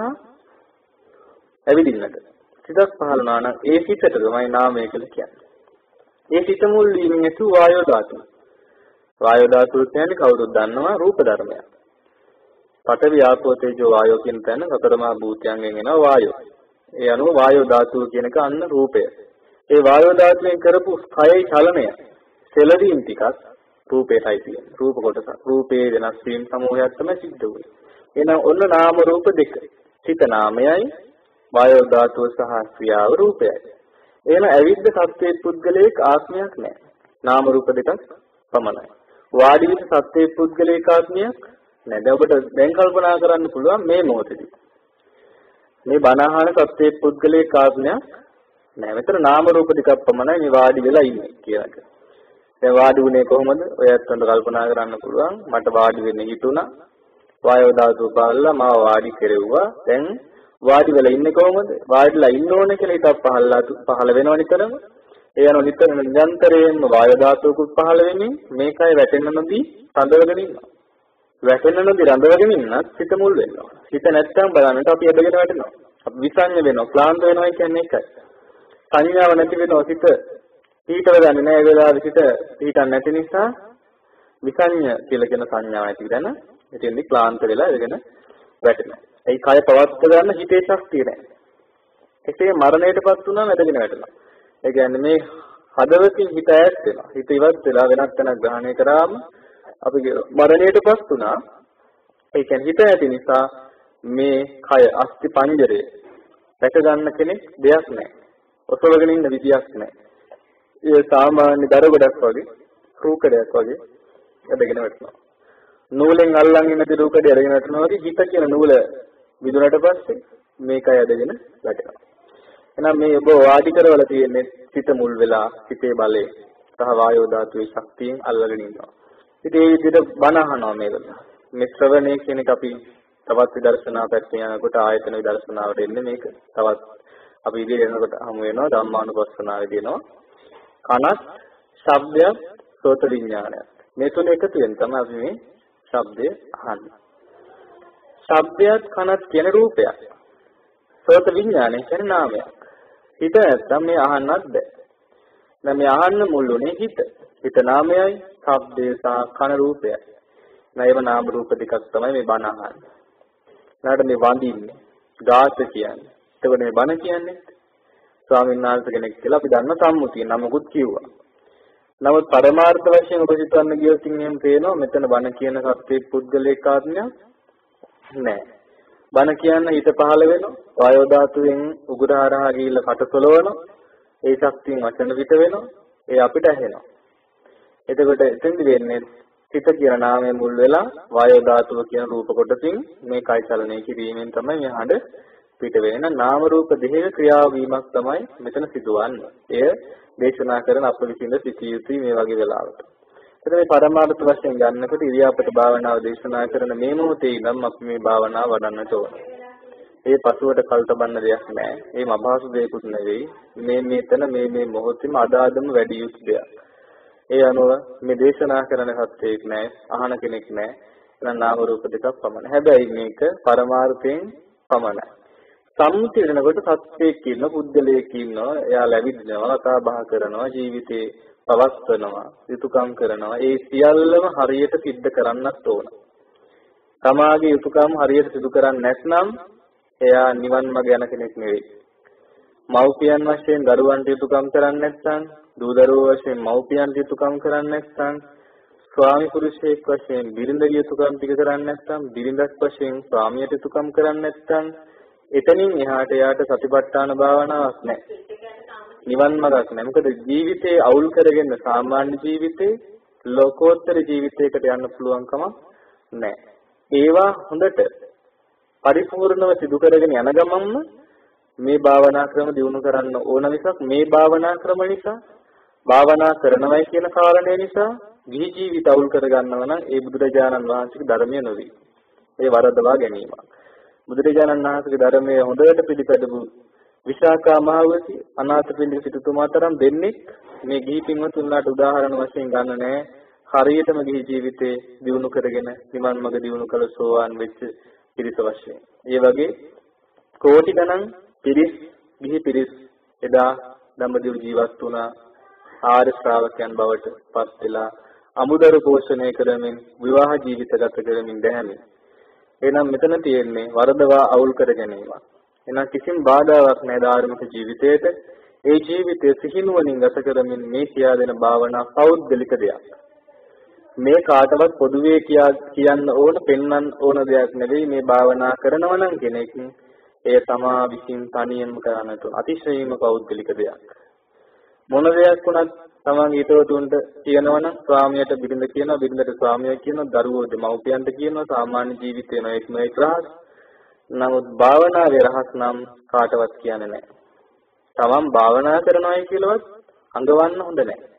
ඇවිදින්නට. සිතක් පහළ වුණා නම් ඒ සිතට තමයි නාමය කියලා කියන්නේ. ඒ සිත මුල් වීමෙන් ඇති වායෝ ධාතුව. වායෝ ධාතුව කියන්නේ කවුරුත් දන්නවා රූප ධර්මයක්. පඨවි ආපෝ තේජෝ වායෝ කියන තැන සතරමා භූතයන්ගෙන් එනවා වායෝ. ඒ අනුව වායෝ ධාතුව කියන එක අන්න රූපය. ඒ වායෝ ධාතුවෙන් කරපු කයයි චලනය සෙලවීම ටිකක් රූපේටයි තියෙන්නේ. රූප කොටස. රූපේ වෙනස් වීම සමූහයක් තමයි සිද්ධ වෙන්නේ. එහෙනම් ඔන්න නාම රූප දෙක. සිත නාමයයි වායෝ ධාතුව සහ ක්‍රියාව රූපයයි. එහෙනම් අවිද්ද සත්‍යයේ පුද්ගලයක ආත්මයක් නැහැ. නාම රූප දෙකක් පමණයි. වාඩි විස සත්‍යයේ පුද්ගලයක ආත්මයක් නැහැ. දැන් ඔබට දැන් කල්පනා කරන්න පුළුවන් මේ මොහොතේදී මේ බණහන සත්‍යයේ පුද්ගලයක ආත්මයක් නැහැ. මෙතන නාම රූප දෙකක් පමණයි මේ වාඩි වෙලා ඉන්නේ කියලා. දැන් වාඩි වුණේ කොහොමද? ඔයත් හොඳ කල්පනා කරන්න පුළුවන්. මට වාඩි වෙන්න හිතුණා. වායෝ ධාතුව පාලලා මාව වාඩි කෙරෙව්වා. දැන් වාඩි වෙලා ඉන්නේ කොහොමද? වාඩිලා ඉන්න ඕනේ කියලා හිතක් පහළ වෙනව නිතරම. ඒ අනුව නිතර නිරන්තරයෙන්ම වායෝ ධාතුවකුත් පහළ වෙමින් මේකයි වැටෙන්න නොදී රඳවගෙන ඉන්නවා. වැටෙන්න නොදී රඳවගෙන ඉන්නත් සිත මුල් වෙනවා. සිත නැත්තම් බලන්නට අපි එදගෙන වැටෙනවා. අපි විසඤ්ඤ වෙනවා. ක්ලාන්ත වෙනවා කියන්නේ ඒකයි. සංඥාව නැති වෙනවා සිත. ඊටව ගන්න නෑ ඒ වෙලාවේ සිත ඊටන් නැති නිසා විසඤ්ඤ කියලා කියන සංඥාව නැති වෙන. එතෙන්දි ක්ලාන්ත වෙලා එදගෙන වැටෙනවා. ඒ කය පවත් ගන්න හිතේ ශක්තිය නැහැ. ඒකේ මරණයටපත් වුණාම ඇදගෙන වැටෙනවා. ඒ කියන්නේ මේ හදවතින් හිත ඈත් වෙනවා. හිත ඉවත් වෙලා වෙනත් තැනක් ග්‍රහණය කරාම අපි මරණයටපත් වුණා. ඒ කියන්නේ හිත නැති නිසා මේ කය අස්ථි පංජරය රැක ගන්න කෙනෙක් දෙයක් නැහැ. ඔසවගෙන ඉන්න විදියක් නැහැ. ඒ සාමාන්‍ය දර ගොඩක් වගේ රූකඩයක් වගේ ඇදගෙන වැටෙනවා. නූලෙන් අල්ලන් ඉන්න දිරුකඩේ ඇදගෙන වැටෙනවා වගේ හිත කියන නූල විදුනට පස්සේ මේකයි ඇදගෙන වැටෙනවා. එහෙනම් මේ ඔබ වාඩි කරවල තියෙන්නේ සිත මුල් වෙලා සිතේ බලය සහ වායෝ ධාතුවේ ශක්තියෙන් අල්ලගෙන ඉන්නවා. ඉතින් මේ විදිහට බණ අහනවා මේක. මේ ශ්‍රවණය කියන එක අපි තවත් විදර්ශනා පැත්තේ යනකොට ආයතන විදර්ශනාවට එන්නේ මේක. තවත් අපි ඉදිරියට යනකොට හමු වෙනවා ධම්මානුපස්සනාවේදී එනවා. කනත්, ශබ්දයක්, සෝත විඥානයක්. මේ තුන එකතු වෙන තමයි අපි මේ ශබ්දය අහන්නේ. ශබ්දයක් කනත් කියන රූපයක්. සෝත විඥානය කියන්නේ නාමයක්. හිත නැත්තම් මේ අහන්නත් බෑ. දැන් මේ අහන්න මුල්ුනේ හිත. හිත නාමයයි, ශබ්දය සහ කන රූපයයි. නේව නාම රූප දෙකක් තමයි මේ බණ අහන්නේ. නාට මේ වඳින්නේ, ගාත කියන්නේ. එතකොට මේ බණ කියන්නේ ස්වාමීන් වහන්සේ කෙනෙක් කියලා අපි දන්න සම්මුතිය නමකුත් කිව්වා. නමුත් පරමාර්ථ වශයෙන් ඔබ හිතන්න ගියොත් එහෙම පේනවා මෙතන බණ කියන සත්‍යයේ පුද්ගලික ආත්මයක් නෑ. බණ කියන්න හිත පහළ වෙනවා. වායෝ ධාතුවෙන් උගුරහරහා ගිහිල්ලා කටසොලවනවා. ඒ ශක්තියෙන් වචන පිට වෙනවා. ඒ අපිට ඇහෙනවා. එතකොට එතෙන්දි වෙන්නේ හිත කියන නාමය මුල් වෙලා වායෝ ධාතුව කියන රූප කොටසින් මේ කය චලනය කිරීමෙන් තමයි මේ හඬ පිට වෙන නාම රූප දෙහික ක්‍රියාවීමක් තමයි මෙතන සිදුවන්නේ. එය දේශනා කරන අප විසින් සිටිය යුතුයි මේ වගේ වෙලාවට. එතන මේ පරමාර්ථ වශයෙන් ගන්නකොට ඉරියාපත භාවනාව දේශනා කරන මේ මොහොතේ ඉඳන් අපි මේ භාවනාව වඩන්නට ඕන. ඒ පසුවට කල්තබන්න දෙයක් නැහැ. ඒ මබහසු දෙයක්ුත් නෙවෙයි. මෙතන මේ මොහොතේම අදාදම වැඩි යුතු දෙයක්. ඒ අනුව මේ දේශනා කරන සත්‍යයක් නැහැ, අහන කෙනෙක් නැහැ. එහෙනම් නාම රූප දෙකක් පමණයි. හැබැයි මේක පරමාර්ථයෙන් පමණයි. සම්මුතිය වෙනකොට සත්‍යයක් ඉන්න පුද්ගලයෙක් ඉන්නවා. එයා ලැබිනවා, කතා බහ කරනවා, ජීවිතේ පවත්වනවා, යුතුයකම් කරනවා. ඒ සියල්ලම හරියට සිද්ධ කරන්නත් ඕන. තමාගේ යුතුයකම් හරියට සිදු කරන්නේ නැත්නම් එයා නිවන් මඟ යන කෙනෙක් නෙවෙයි. මව්පියන් වශයෙන් දරුවන්ට යුතුයකම් කරන්නේ නැත්නම්, දූ දරුවෝ වශයෙන් මව්පියන්ට යුතුයකම් කරන්නේ නැත්නම්, ස්වාමි පුරුෂයෙක් වශයෙන් බිරිඳගේ යුතුයකම් ටික කරන්නේ නැත්නම්, බිරිඳක් වශයෙන් ස්වාමියට යුතුයකම් කරන්නේ නැත්නම්, එතනින් එහාට යාට සතිපට්ඨාන භාවනාවක් නැහැ. නිවන් මාර්ගයක් නැහැ. මොකද ජීවිතේ අවුල් කරගෙන සාමාන්‍ය ජීවිතේ ලෝකෝත්තර ජීවිතයකට යන්න පුළුවන්කම නැහැ. ඒවා හොඳට පරිපූර්ණව සිදු කරගෙන යන ගමන්ම මේ භාවනා ක්‍රම දියුණු කරන්න ඕන මිසක් මේ භාවනා ක්‍රම නිසා භාවනා කරනවයි කියන කාරණේ නිසා ගිහි ජීවිත අවුල් කරගන්නව නම් ඒ බුදුරජාණන් වහන්සේගේ ධර්මය නොවේ. ඒ වරදවා ගැනීම. බුදුරජාණන් වහන්සේගේ ධර්මයේ හොඳට පිළිපැදපු විශාකා මහවති අනාථපිණ්ඩික සිටුතුමා තරම් දෙන්නේ මේ ගිහි පින්වතුන්ලාට උදාහරණ වශයෙන් ගන්න නැහැ. හරියටම ගිහි ජීවිතේ දියුණු කරගෙන නිවන් මඟ දියුණු කළ සෝවාන් වෙච්ච පිරිස වශයෙන්. ඒ වගේ කෝටි ගණන් ගිහි පිරිස් එදා දඹදිව ජීවත් වුණා. ආර්ය ශ්‍රාවකයන් බවට පත් වෙලා අමුදරු පෝෂණය කරමින් විවාහ ජීවිත ගත කරමින් දැහැමි. එහෙනම් මෙතන තියෙන්නේ වරදවා අවුල් කර ගැනීම. එහෙනම් කිසිම බාධාවක් නැහැ ධාර්මික ජීවිතයට. ඒ ජීවිතය සිහිනුවණින් ගත කරමින් මේ කියා දෙන භාවනා පෞද්ගලික දෙයක්. මේ කාටවත් පොදුවේ කියන්න ඕන, පෙන්වන්න ඕන දෙයක් නෙවෙයි. මේ භාවනා කරනවා නම් කෙනෙක් එය තමා විසින් තනියම කරන්නට අතිශයින්ම පෞද්ගලික දෙයක්. මොන දෙයක් වුණත් තමන්ගේ හිතවතුන්ට කියනවනම් ස්වාමියාට බිරිඳ කියනවා, බිරිඳට ස්වාමියා කියනවා, දරුවෝ දෙමව්පියන්ට කියනවා, සාමාන්‍ය ජීවිතේ නොඑක් රහස්. නමුත් භාවනාවේ රහස් නම් කාටවත් කියන්නේ නැහැ. තමන් භාවනා කරනවායි කියලාවත් අඟවන්න හොඳ නැහැ.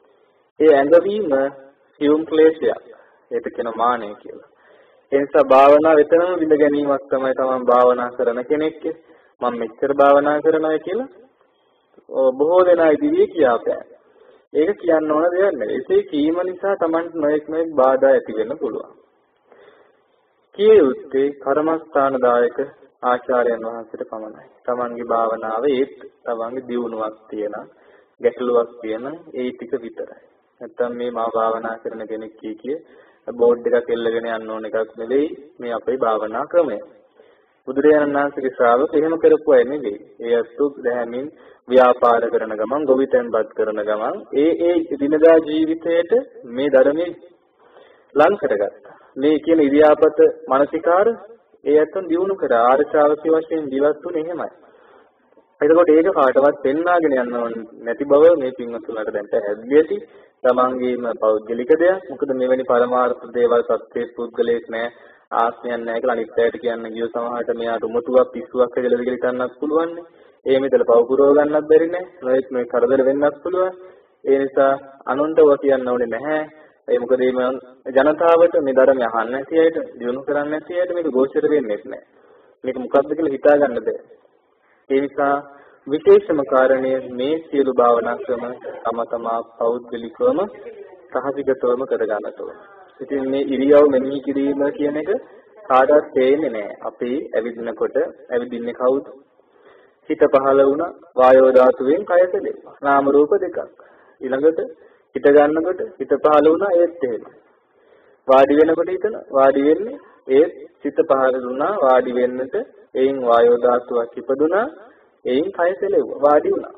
ඒ ඇඟවීම සියුම් ක්ලේශයක්. ඒක කියන මානෙ කියලා. ඒ නිසා භාවනාව වෙතනම විඳ ගැනීමක් තමයි තමන් භාවනා කරන කෙනෙක්. මම මෙච්චර භාවනා කරනවා කියලා බොහෝ දෙනා ඉදිරියේ කියාපෑ. ඒක කියන්න ඕන දෙයක් නෙවෙයි. ඒසේ කීම නිසා තමන්ට නොඑක් බාධා ඇති වෙන්න පුළුවන්. කිය යුත්තේ කර්මස්ථානදායක ආචාර්යයන් වහන්සේට පමණයි. තමන්ගේ භාවනාවේ තමන්ගේ දියුණුවක් තියෙන, ගැටලුවක් තියෙන ඒ ටික විතරයි. නැත්තම් මේ මා භාවනා කරන කෙනෙක් කිය බෝඩ් එකක් එල්ලගෙන යන්න ඕන එකක් නෙවෙයි මේ අපේ භාවනා ක්‍රමය. බුදුරජාණන් වහන්සේගේ ශ්‍රාවක එහෙම කරපු අය නෙවෙයි. ඒ අසු දැහැමින් ව්‍යාපාර කරන ගමන්, ගොවිතැන්පත් කරන ගමන් ඒ දිනදා ජීවිතයට මේ ධර්මයේ ලං කරගත්තා. මේ කියන ඉරියාපත මානසිකාර ඒ අතන් දිනු කර ආර්ය ශ්‍රාවකී වශයෙන් ජීවත් වුනේ එහෙමයි. එතකොට ඒක කාටවත් පෙන්වාගෙන යන්න නැති බව මේ පින්වත්තුන්ට දැන් පැහැදිලි ඇති. තමන්ගේම පෞද්ගලික දෙයක්. මොකද මෙවැනි පරමාර්ථ දේවල් සත්‍යයේ පුද්ගලයක් නැහැ, ආත්මයක් නැහැ කියලා අනිත් අයට කියන්න ගියෝ සමහරට මෙයාට උමතුවක් පිස්සුවක් කියලා දෙකල හිතන්නත් පුළුවන්. ඒ මෙතන පව පුරව ගන්නත් බැරි නේ. නොයෙක් මේ කරදර වෙන්නත් පුළුවන්. ඒ නිසා අනුන්ට ඔය කියන්න ඕනේ නැහැ. ඒ මොකද මේ ජනතාවට මේ ධර්මය අහන්න නැති අයට, දිනු කරන්න නැති අයට මේක ගෝචර වෙන්නේ නැහැ. මේක මොකක්ද කියලා හිතා ගන්න බැහැ. ඒ නිසා විශේෂම කාරණය මේ සියලු භාවනා ක්‍රම තමා පෞද්ගලිකවම සහසිගතවම කර ගන්නට ඕන. ඉතින් මේ ඉරියව් මෙනෙහි කිරීම කියන එක කාටවත් තේින්නේ නැහැ. අපි ඇවිදිනකොට ඇවිදින්නේ කවුද? හිත පහළ වුණා වායෝ ධාතුවෙන් කය කෙලෙනවා. නාම රූප දෙකක්. ඊළඟට හිත ගන්නකොට හිත පහළ වුණා ඒත් එහෙමයි. වාඩි වෙනකොට හිතන වාඩි වෙන්නේ ඒත් හිත පහළ වුණා වාඩි වෙන්නට එයින් වායෝ ධාතුවක් ඉපදුනා එයින් කය කෙලෙව්වා වාඩි වුණා.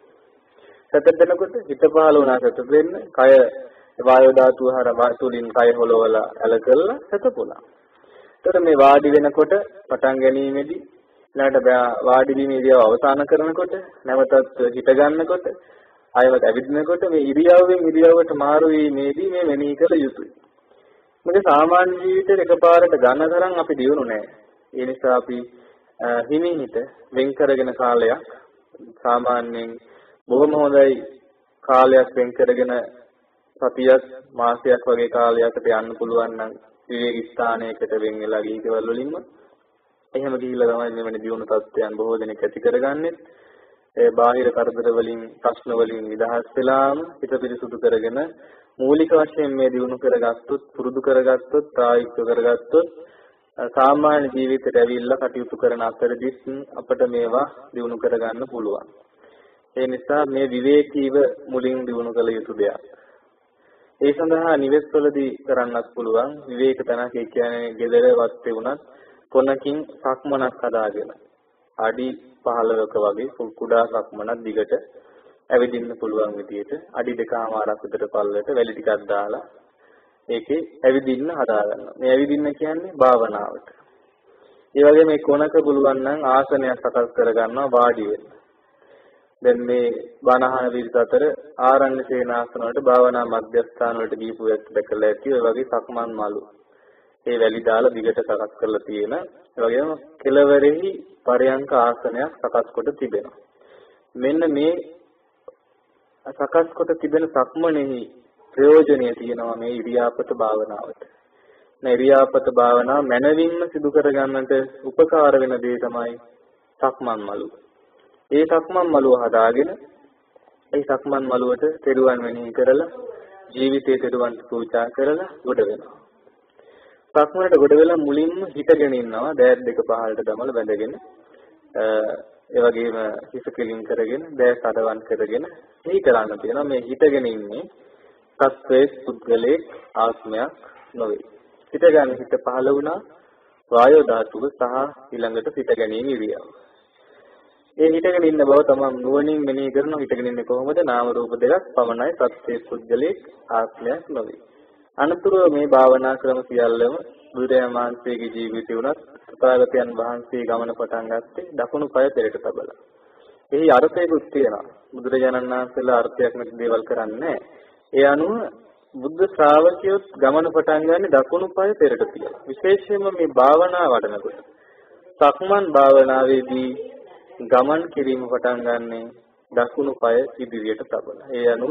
සතර දෙනකොට හිත පහළ වුණා සතර දෙන්න කය වායෝ ධාතුව හරහා තුලින් කය හොලවලා ඇලකල්ලා සතපුණා. ඒතර මේ වාඩි වෙනකොට පටන් ගැනීමේදී ඊළඟට වාඩි වීමේදී අවසන් කරනකොට නැවතත් හිත ගන්නකොට ආයවත් ඇවිදිනකොට මේ ඉරියව්වෙන් ඉරියව්වට මාරු වීමේදී මේ මෙනෙහි කළ යුතුයි. මොකද සාමාන්‍ය ජීවිතේ එකපාරට ගන්න තරම් අපි දියුණු නැහැ. ඒ නිසා අපි හිමිහිට වෙන් කරගෙන කාලයක් සාමාන්‍යයෙන් බොහොම හොඳයි කාලයක් වෙන් කරගෙන සතියක් මාසයක් වගේ කාලයකට යන්න පුළුවන් නම් විවේක ස්ථානයකට වෙන් වෙලා ගිහිකවල වලින්ම එහෙම ගිහිල්ලා තමයි මෙවැනි දියුණු තත්ත්වයන් බොහෝ දෙනෙක් ඇති කරගන්නේ. ඒ බාහිර කරදර වලින් ප්‍රශ්න වලින් නිදහස් වෙලාම හිත පිරිසුදු කරගෙන මූලික වශයෙන් මේ දියුණු කරගත්තොත් පුරුදු කරගත්තොත් ප්‍රායෝගික කරගත්තොත් සාමාන්‍ය ජීවිතයට ඇවිල්ලා කටයුතු කරන අතරදී අපිට මේවා දියුණු කරගන්න පුළුවන්. ඒ නිසා මේ විවේකීව මුලින් දියුණු කළ යුතු දෙයක්. ඒ සඳහා නිවෙස්වලදී කරන්නත් පුළුවන්. විවේක තැනක ඒ කියන්නේ ගෙදර වත්තේ වුණත් කොනකින් සක්මනක් හදාගෙන අඩි 15ක වගේ කුඩා සක්මනක් දිගට ඇවිදින්න පුළුවන් විදිහට අඩි 2මාරක් විතර පල්ලයට වැලි ටිකක් දාලා ඒකේ ඇවිදින්න හදාගන්නවා. මේ ඇවිදින්න කියන්නේ භාවනාවට. ඒ වගේ මේ කොනක පුළුවන් නම් ආසනයක් සකස් කරගන්නවා වාඩි වෙන්න. දැන් මේ බණහන විදිහට අතර ආරණ්‍ය සේනාසන වලට භාවනා මධ්‍යස්ථාන වලට දීපු එක දැකලා ඇති. ඒ වගේ සක්මන් මළු. ඒ වැලි දාලා දිගට සකස් කරලා තියෙන. ඒ වගේම කෙළවරෙහි පරයන්ක ආසනයක් සකස් කොට තිබෙනවා. මෙන්න මේ සකස් කොට තිබෙන සක්මනේහි ප්‍රයෝජනය තියෙනවා මේ ඉරියාපත භාවනාවට. මේ ඉරියාපත භාවනාව මනවින්ම සිදු කරගන්නට උපකාර වෙන දේ තමයි සක්මන් මළුව. ඒ සක්මන් මළුව හදාගෙන ඒ සක්මන් මළුවට තෙරුවන් වෙනෙහි කරලා ජීවිතයේ තෙරුවන් පූජා කරලා ගොඩ වෙනවා. සක්මනට ගොඩ වෙලා මුලින්ම හිටගෙන ඉන්නවා දෑත් දෙක පහළට දමලා බැඳගෙන ඒ වගේම හිස කෙලින් කරගෙන දෑස් අඩවන් කරගෙන එහි කරන්න තියෙනවා මේ හිටගෙන ඉන්නේ සත්වයේ පුද්ගලයේ ආත්මයක් නොවේ. හිටගෙන හිත පහළ වුණා වායෝ ධාතුව සහ ඊළඟට හිට ගැනීම ඉරියව්. ඒ හිටගෙන ඉන්න බව තමයි නුවණින් මෙනෙහි කරනවා. හිටගෙන ඉන්නේ කොහොමද? නාම රූප දෙකක් පමණයි සත්වයේ පුද්ගලයේ ආත්මයක් නොවේ. අනතුරුව මේ භාවනා ක්‍රම සියල්ලම බුදුරජාණන් වහන්සේගේ ජීවිතේ වුණත් තථාගතයන් වහන්සේ ගමන පටන් ගත්තේ දකුණු පාය පෙරට තබලා. එහි අර්ථයකුත් තියෙනවා. බුදුරජාණන් වහන්සේලා අර්ථයක් නැති දේවල් කරන්නේ නැහැ. ඒ අනුව බුද්ධ ශ්‍රාවකයොත් ගමන පටන් ගන්නේ දකුණු පාය පෙරට තියලා. විශේෂයෙන්ම මේ භාවනා වඩනකොට සක්මන් භාවනාවේදී ගමන් කිරීම පටන් ගන්නේ දකුණු පාය ඉදිරියට තබලා. ඒ අනුව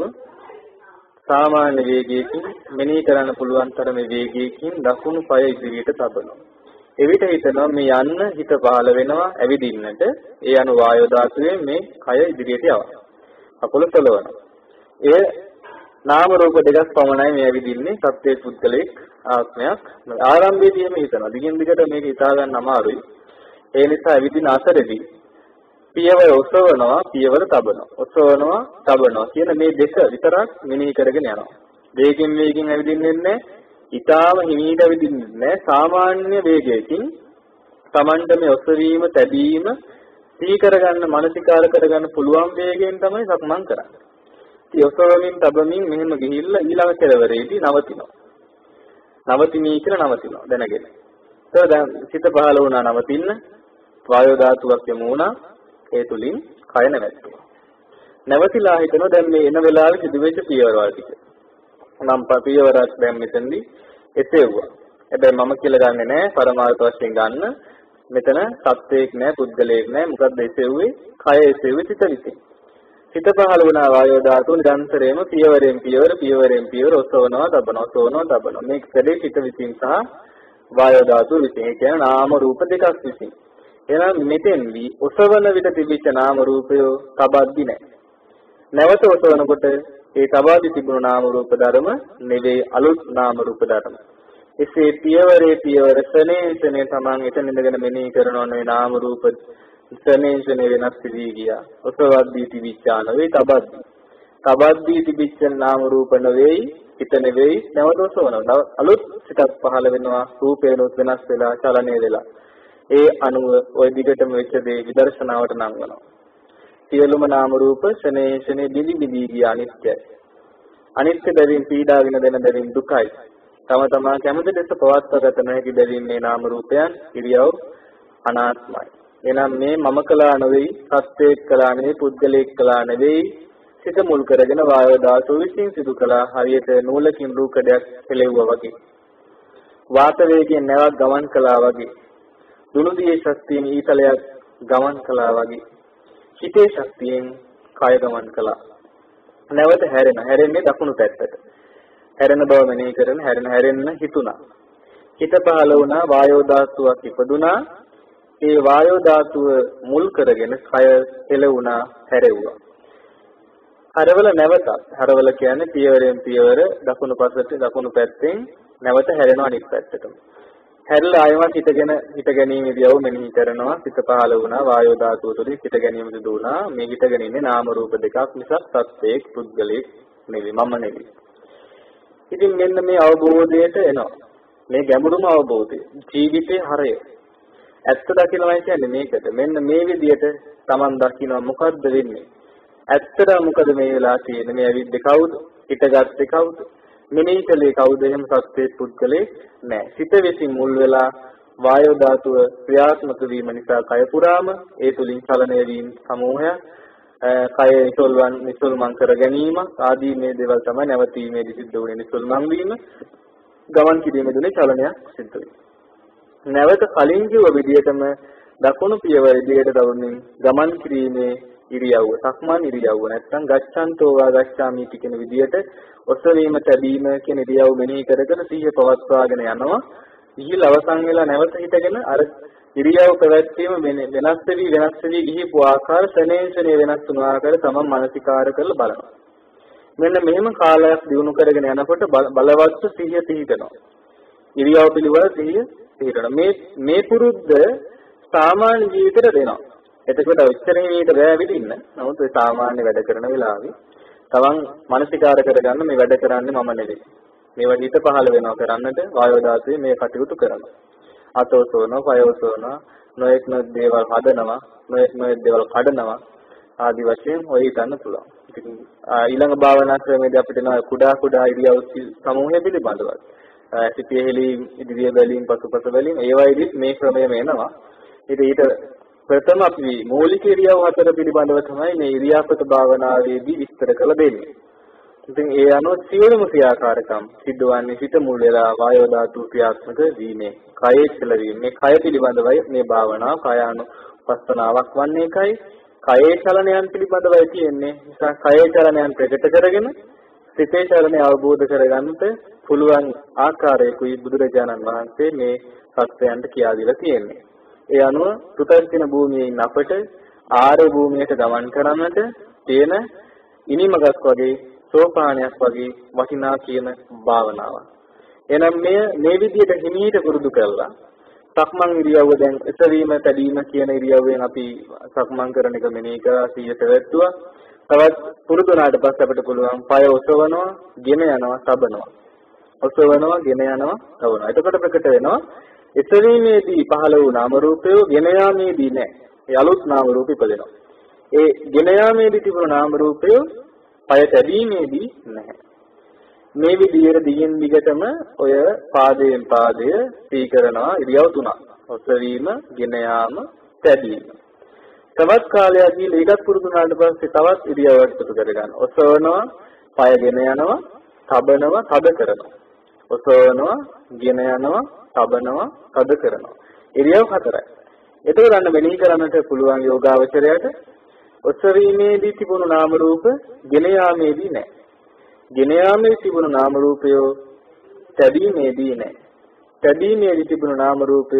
සාමාන්‍ය වේගයකින් මෙනෙහි කරන්න පුළුවන් තරමේ වේගයකින් දකුණු පාය ඉදිරියට තබනවා. එවිට හිතනවා මේ යන්න හිත පහළ වෙනවා ඇවිදින්නට. ඒ අනුව වායෝ ධාතුවේ මේ කය ඉදිරියට යවනවා. අකුල තලවනවා. ඒ නාම රූප දෙකක් පමණයි මේ ඇවිදින්නේ සත්‍යයේ පුද්ගලෙක් ආත්මයක්. ආරම්භයේදීම හිතනවා. දිගින් දිගට මේක හිතා ගන්න අමාරුයි. ඒ නිසා ඇවිදින අතරදී පියවර ඔසවනවා පියවර තබනවා. ඔසවනවා තබනවා කියන මේ දෙක විතරක් මෙනෙහි කරගෙන යනවා. වේගෙන් ඇවිදින්නේ නැහැ. ඊටාම හිමීට ඇවිදින්නේ නැහැ. සාමාන්‍ය වේගයකින් Tamanda මේ ඔසවීම තැබීම සිහි කරගන්න මානසිකාර කරගන්න පුළුවන් වේගයෙන් තමයි සක්මන් කරන්නේ. යොසවමින් තබමින් මෙහෙම ගිහිල්ලා ඊළඟ කෙළවරේදී නවතිනවා. නවතිමී කියලා නවතිනවා දැනගෙන. ඒක දැන් සිත පහළ වුණා නවතින්න වායෝ ධාතුවක් යමු වුණා ඒ තුලින් කය නැවැත්තුවා. නැවතිලා හිතනවා දැන් මේ එන වෙලාවේ සිදුවෙච්ච පියවරවල් ටික. නම් පියවරක් දැන් මෙතනදී එසෙව්වා. හැබැයි මම කියලා ගන්නෙ නෑ පරමාර්ථ වශයෙන් ගන්න. මෙතන සත්‍යයක් නෑ පුද්ගලයෙක් නෑ මොකද්ද එසෙව්වේ? කය එසෙව්වේ සිත විසින්. සිත පහළ වුණා වායෝ ධාතුව නිරන්තරයෙන්ම පියවරෙන් පියවර ඔසවනවා තබනවා මේක කඩේ සිත විසින් සහ වායෝ ධාතුව විසින්. ඒ කියන්නේ නාම රූප දෙකක් විසින්. එහෙනම් මෙතෙන්දී ඔසවන විට තිබිච්ච නාම රූපය තබද්දි නැහැ. නැවත ඔසවනකොට ඒ තබද්දි තිබුණු නාම රූප ධර්ම නෙවෙයි අලුත් නාම රූප ධර්ම. එසේ පියවර සනේ තමන් එතන ඉඳගෙන මෙනෙහි කරනෝනේ නාම රූප සනේ වෙනස් වී ගියා. ඔසවද්දී තිබිච්ච නෙවෙයි තබද්දී තිබිච්ච නාම රූප නෙවෙයි හිත නෙවෙයි නැවත ඔසවනවා. අලුත් සිතක් පහළ වෙනවා. රූපේනොත් වෙනස් වෙලා චලනය වෙලා. ඒ අනුව ওই දිගටම වෙච්ච දේ විදර්ශනාවට නංවනවා. සියලුම නාම රූප ශනේ බිලි ගිය අනිත්‍යයි. අනිත්‍ය බැවින් පීඩා වින දෙන බැවින් දුකයි. තම තමා කැමති දෙස පවත්වාගත නොහැකි බැවින් මේ නාම රූපයන් ඉරියව් අනාත්මයි. එනම් මේ මම කළා නෙවෙයි, සත්‍යයක් කළා නෙවෙයි, පුද්ගලයෙක් කළා නෙවෙයි, සිත මුල් කරගෙන වායෝ ධාතුව විසින් සිදු කළා. හරියට නූලකින් රූකඩයක් කෙලෙව්වා වගේ. වාත වේගයෙන් නැවක් ගමන් කළා වගේ. දුනුදියේ ශක්තියෙන් ඊතලයක් ගමන් කළා වගේ. හිතේ ශක්තියෙන් කය ගමන් කළා. නැවත හැරෙන්නේ දකුණු පැත්තට. හැරෙන බව මෙනෙහි කරන හැරෙන්න හිතුණා. හිත පහළ වුණා වායෝ ධාතුවක් ඉපදුනා. ඒ වායෝ ධාතුව මුල් කරගෙන කය හෙළුණා හැරෙව්වා. හරවල නැවත හරවල කියන්නේ පියවරෙන් පියවර දකුණු පැත්තෙන් නැවත හැරෙනවා අනිත් පැත්තටම. හැරිලා ආයමත් හිත ගැනීමේදී යව මෙනෙහි කරනවා. හිත පහළ වුණා වායෝ ධාතුව තුළින් හිත ගැනීම සිදු වුණා. මේ හිත ගැනීමේ නාම රූප දෙකක් මිසක් සත්‍යයක් පුද්ගලෙක් නෙවෙයි මම නෙවෙයි. ඉතින් මෙන්න මේ අවබෝධයට එනවා. මේ ගැඹුරුම අවබෝධය ජීවිතේ හරය. ඇත්ත දකින්නවා කියන්නේ මේකද. මෙන්න මේ විදිහට Taman දකින්නවා මොකද්ද වෙන්නේ? ඇත්තට මොකද මේ වෙලා තියෙන්නේ? මේ ඇවිද්දේ කවුද? හිතගත්තේ කවුද? මෙනෙහි කලේ කවුද? එහෙම සත්‍යයේ පුද්ගලේ නැහැ. සිත විසින් මුල් වෙලා වායෝ ධාතුව ක්‍රියාත්මක වීම නිසා කය පුරාම ඒ තුලින් චලනය වීම සමූහය කය නිසල්මන් කර ගැනීම ආදී මේ දේවල් තමයි නැවතීමේදී සිද්ධ වෙන්නේ. නිසල්මන් වීම ගමන් කිරීමේදී චලනයක් සිද්ධ වෙනවා. නැවත කලින් කිව්ව විදිහටම දකුණු පියවර ඉදිරියට තවමින් ගමන් කිරීමේ ඉරියව්ව සක්මන් ඉරියව්ව නැත්නම් ගච්ඡන්තෝවා ගච්ඡාමි කියන විදිහට ඔසවීම තැබීම කියන ඉරියව් මෙනෙහි කරගෙන සිහිය පවත්වාගෙන යනවා. ඉහිල අවසන් වෙලා නැවත හිටගෙන අර ඉරියව් පැවැත්වීම වෙනස් වෙවි ගිහිපු ආකාර ශනේෂණේ වෙනස් වුණ ආකාර තමයි මානසිකාර කරලා බලනවා. මෙන්න මෙහෙම කාලයක් දිනු කරගෙන යනකොට බලවත් සිහිය පිහිටනවා. ඉරියව් පිළිවෙල සිහිය පිහිටනවා. මේ පුරුද්ද සාමාන්‍ය ජීවිතේට දෙනවා. එතකොට උච්චරේ මේක බෑ විදින්න. නමුත් ඒ සාමාන්‍ය වැඩ කරන වෙලාවේ තවන් මානසිකාර කරගන්න මේ වැඩ කරන්නේ මම නෙවෙයි. මේවා හිත පහළ වෙනවා කරන්නට වායෝ ධාතුවේ මේ කටයුතු කරනවා. අතෝසෝනෝ පයෝසෝනෝ නොඑක් දේවල් හදනවා, නොඑක් දේවල් කඩනවා ආදි වශයෙන් ඔය හිතන්න පුළුවන්. ඉතින් ඊළඟ භාවනා ක්‍රමයේදී අපිට කුඩා ඉරියව් සමූහය පිළිබඳව සිටියෙහි ඉදිරිය බැලීම පසුපස බැලීම ඒවයිදිත් මේ ක්‍රමයම එනවා. ඊට ප්‍රථම අපි මූලික ඉරියව් හතර පිළිබඳව තමයි මේ ඉරියාපත භාවනාවේදී විස්තර කළ දෙන්නේ. ඉතින් ඒ අනුව සියලුම ක්‍රියාකාරකම් සිදුවන්නේ සිත මුල් වෙලා වායෝ ධාතු ක්‍රියාත්මක වීමේ කයේ චලවීම. මේ කය පිළිබඳවයි මේ භාවනාව කායානුපස්සනාවක් වන්නේ එකයි. කයේ චලනයන් පිළිබඳවයි තියෙන්නේ. නිසා කයේ චලනයන් ප්‍රකට කරගෙන සිතේ චලනය අවබෝධ කරගන්නට පුළුවන් ආකාරයකුයි බුදුරජාණන් වහන්සේ මේ සත්‍යයන්ට කියා දීලා තියෙන්නේ. ඒ අනුව පුතර්ජන භූමියේ ඉන්න අපට ආර්ය භූමියට ගමන් කරන්නට තියෙන ඉනිමගක් වගේ සෝපානයක් වගේ වටිනා කියන භාවනාවක්. එහෙනම් මේ විදිහට හිමීට පුරුදු කරලා සක්මන් ඉරියව්ව දැන් එසවීම තැබීම කියන ඉරියව්වෙන් අපි සක්මන් කරන එක මෙනෙහි කරලා සිහිය පැවැත්තුවා. තවත් පුරුදු වුණාට පස්සේ අපිට පුළුවන් පය ඔසවනවා, ගෙන යනවා, තබනවා. ඔසවනවා, ගෙන යනවා, තබනවා. එතකොට ප්‍රකට වෙනවා එසවීමේදී පහළ වූ නාම රූපය ගෙන යාමේදී නැහැ. ඒ අලුත් නාම රූප ඉපදෙනවා. ඒ ගෙන යාමේදී තිබුණු නාම රූපය පය තැබීමේදී නැහැ. මේ විදිහට දිගින් දිගටම ඔය පාදයෙන් පාදය සීකරනවා ඉරියව් තුනක්. ඔසවීම, ගෙන යාම, තැබීම. තවත් කාලයක් ගිහලා ඒකත් පුරුදු වුණාට පස්සේ තවත් ඉරියව්වක් පුරුදු කරගන්න. ඔසවනවා, පය ගෙන යනවා, තබනවා, තද කරනවා. ඔසවනවා, ගෙන යනවා, තබනවා, තද කරනවා. ඉරියව් හතරයි. එතකොට ගන්න මෙනෙහි කරන්නට පුළුවන් යෝගාවචරයට ඔසවීමේදී තිබුණු නාම රූප ගෙන යාමේදී නැහැ. ගෙන යාමේ තිබුණු නාම රූපය තැබීමේදී නැහැ. තැබීමේදී තිබුණු නාම රූපය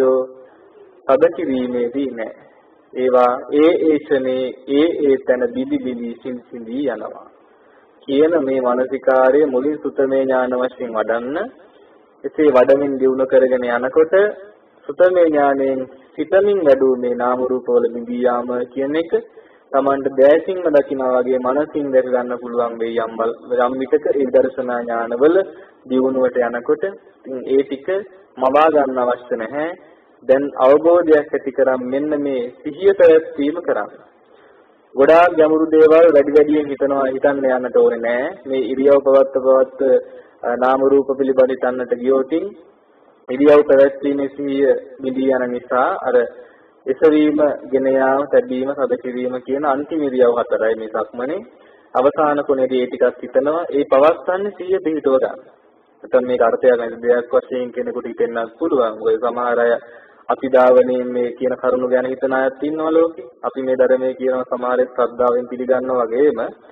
තද කිරීමේදී නැහැ. ඒවා ඒ ක්ෂණේ ඒ තැන බිලි සිඳී යනවා. කියන මේ මානසිකාර්ය මුලින් සුතමේ ඥාන වශයෙන් වඩන්න. එසේ වඩමින් දියුණු කරගෙන යනකොට සුතමේ ඥාණයෙන් සිතමින් වැඩූ මේ නාම රූප වල බිඳී යාම කියන එක තමන්ට දැසින්ම දකිනා වගේ මනසින් දැක ගන්න පුළුවන් වෙයි යම් විටක ඒ දර්ශනා ඥානවල දියුණුවට යනකොට ඒ ටික මවා ගන්න අවශ්‍ය නැහැ. දැන් අවබෝධයක් ඇති කරන් මෙන්න මේ සිහිය පැවැත්වීම කරන්න. ගොඩාක් ගැඹුරු දේවල් වැඩියෙන් හිතන්න යන්නට ඕනේ නැහැ. මේ ඉරියව් පවත් නාම රූප පිළිබඳ හිතන්නට ගියොතින් ඉරියව් පැවැත්වීමේ සිහිය මිදී යන නිසා අර එසවීම, ගෙන යාම, තැබීම, සද කිරීම කියන අන්තිම ඉරියව් හතරයි මේ සක්මනේ. අවසාන කොනේදී ඒ ටිකක් හිතනවා. ඒ පවස්සන්නේ සිහිය පිහිටව ගන්න. නැත්නම් මේක අර්ථයක් නැති දෙයක් වශයෙන් කෙනෙකුට හිතෙන්නත් පුළුවන්. ඔය සමහර අය අතිදාවනේ මේ කියන කරුණු ගැන හිතන අයත් ඉන්නවා ලෝකේ. අපි මේ ධර්මයේ කියන සමහරෙක් ශ්‍රද්ධාවෙන් පිළිගන්නවා වගේම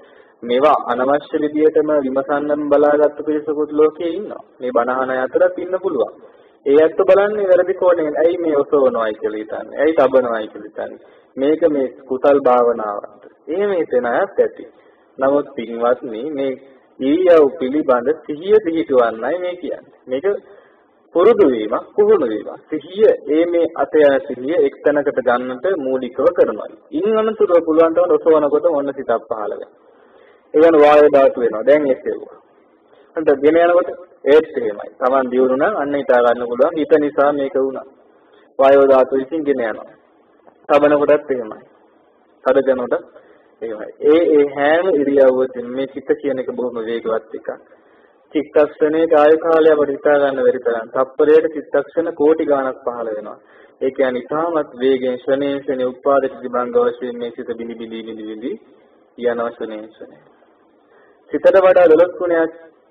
මේවා අනවශ්‍ය විදියටම විමසන්නම බලාගත්තු පිරිසකුත් ලෝකයේ ඉන්නවා. මේ බණහන අතරත් ඉන්න පුළුවන්. ඒ ඇත්ත බලන්නේ වැරදි කෝණයෙන්. ඇයි මේ ඔසවනවායි කියලා හිතන්නේ? ඇයි තබනවායි කියලා හිතන්නේ? මේක මේ කුසල් භාවනාවක්. එහෙම හිතන අයත් ඇති. නමුත් පින්වත්නි මේ ඊයව පිළිබඳ සිහිය පිහිටවන්නයි මේ කියන්නේ. මේක පුරුදු වීම, පුහුණු වීම. සිහිය මේ අත යන සිහිය එක්තැනකට ගන්නට මූලිකව කරනවා. ඉන් අනතුරුව පුළුවන් තරම් ඔසවනකොට මොන සිතක් පහළ වෙනවා. ඒවන වායු ධාතු වෙනවා. දැන් එසේවා. අන්ත ගෙන යනකොට ඒත් එහෙමයි. Taman දියුණු නම් අන්න හිතා ගන්න පුළුවන්. හිත නිසා මේක වුණා. වායු ධාතු විසින් ගෙන යනවා. තබන කොටත් එහෙමයි. තදජනොට එහෙමයි. ඒ හැම ඉරියව්වකින් මේ චිත්ත කියන එක බොහොම වේගවත් එකක්. චිත්තක්ෂණයේ කාය කාලය අපිට හිතා ගන්න බැරි තරම්. තප්පරයට චිත්තක්ෂණ කෝටි ගණක් පහළ වෙනවා. ඒ කියන්නේ ඉතාමත් වේගෙන් ශ්‍රණේ ශ්‍රණේ උත්පාදිත විභංග වශයෙන් මේ චිත බිලි බිලි යනවා ශ්‍රණේ. සිතට වඩා 12 ගුණයක්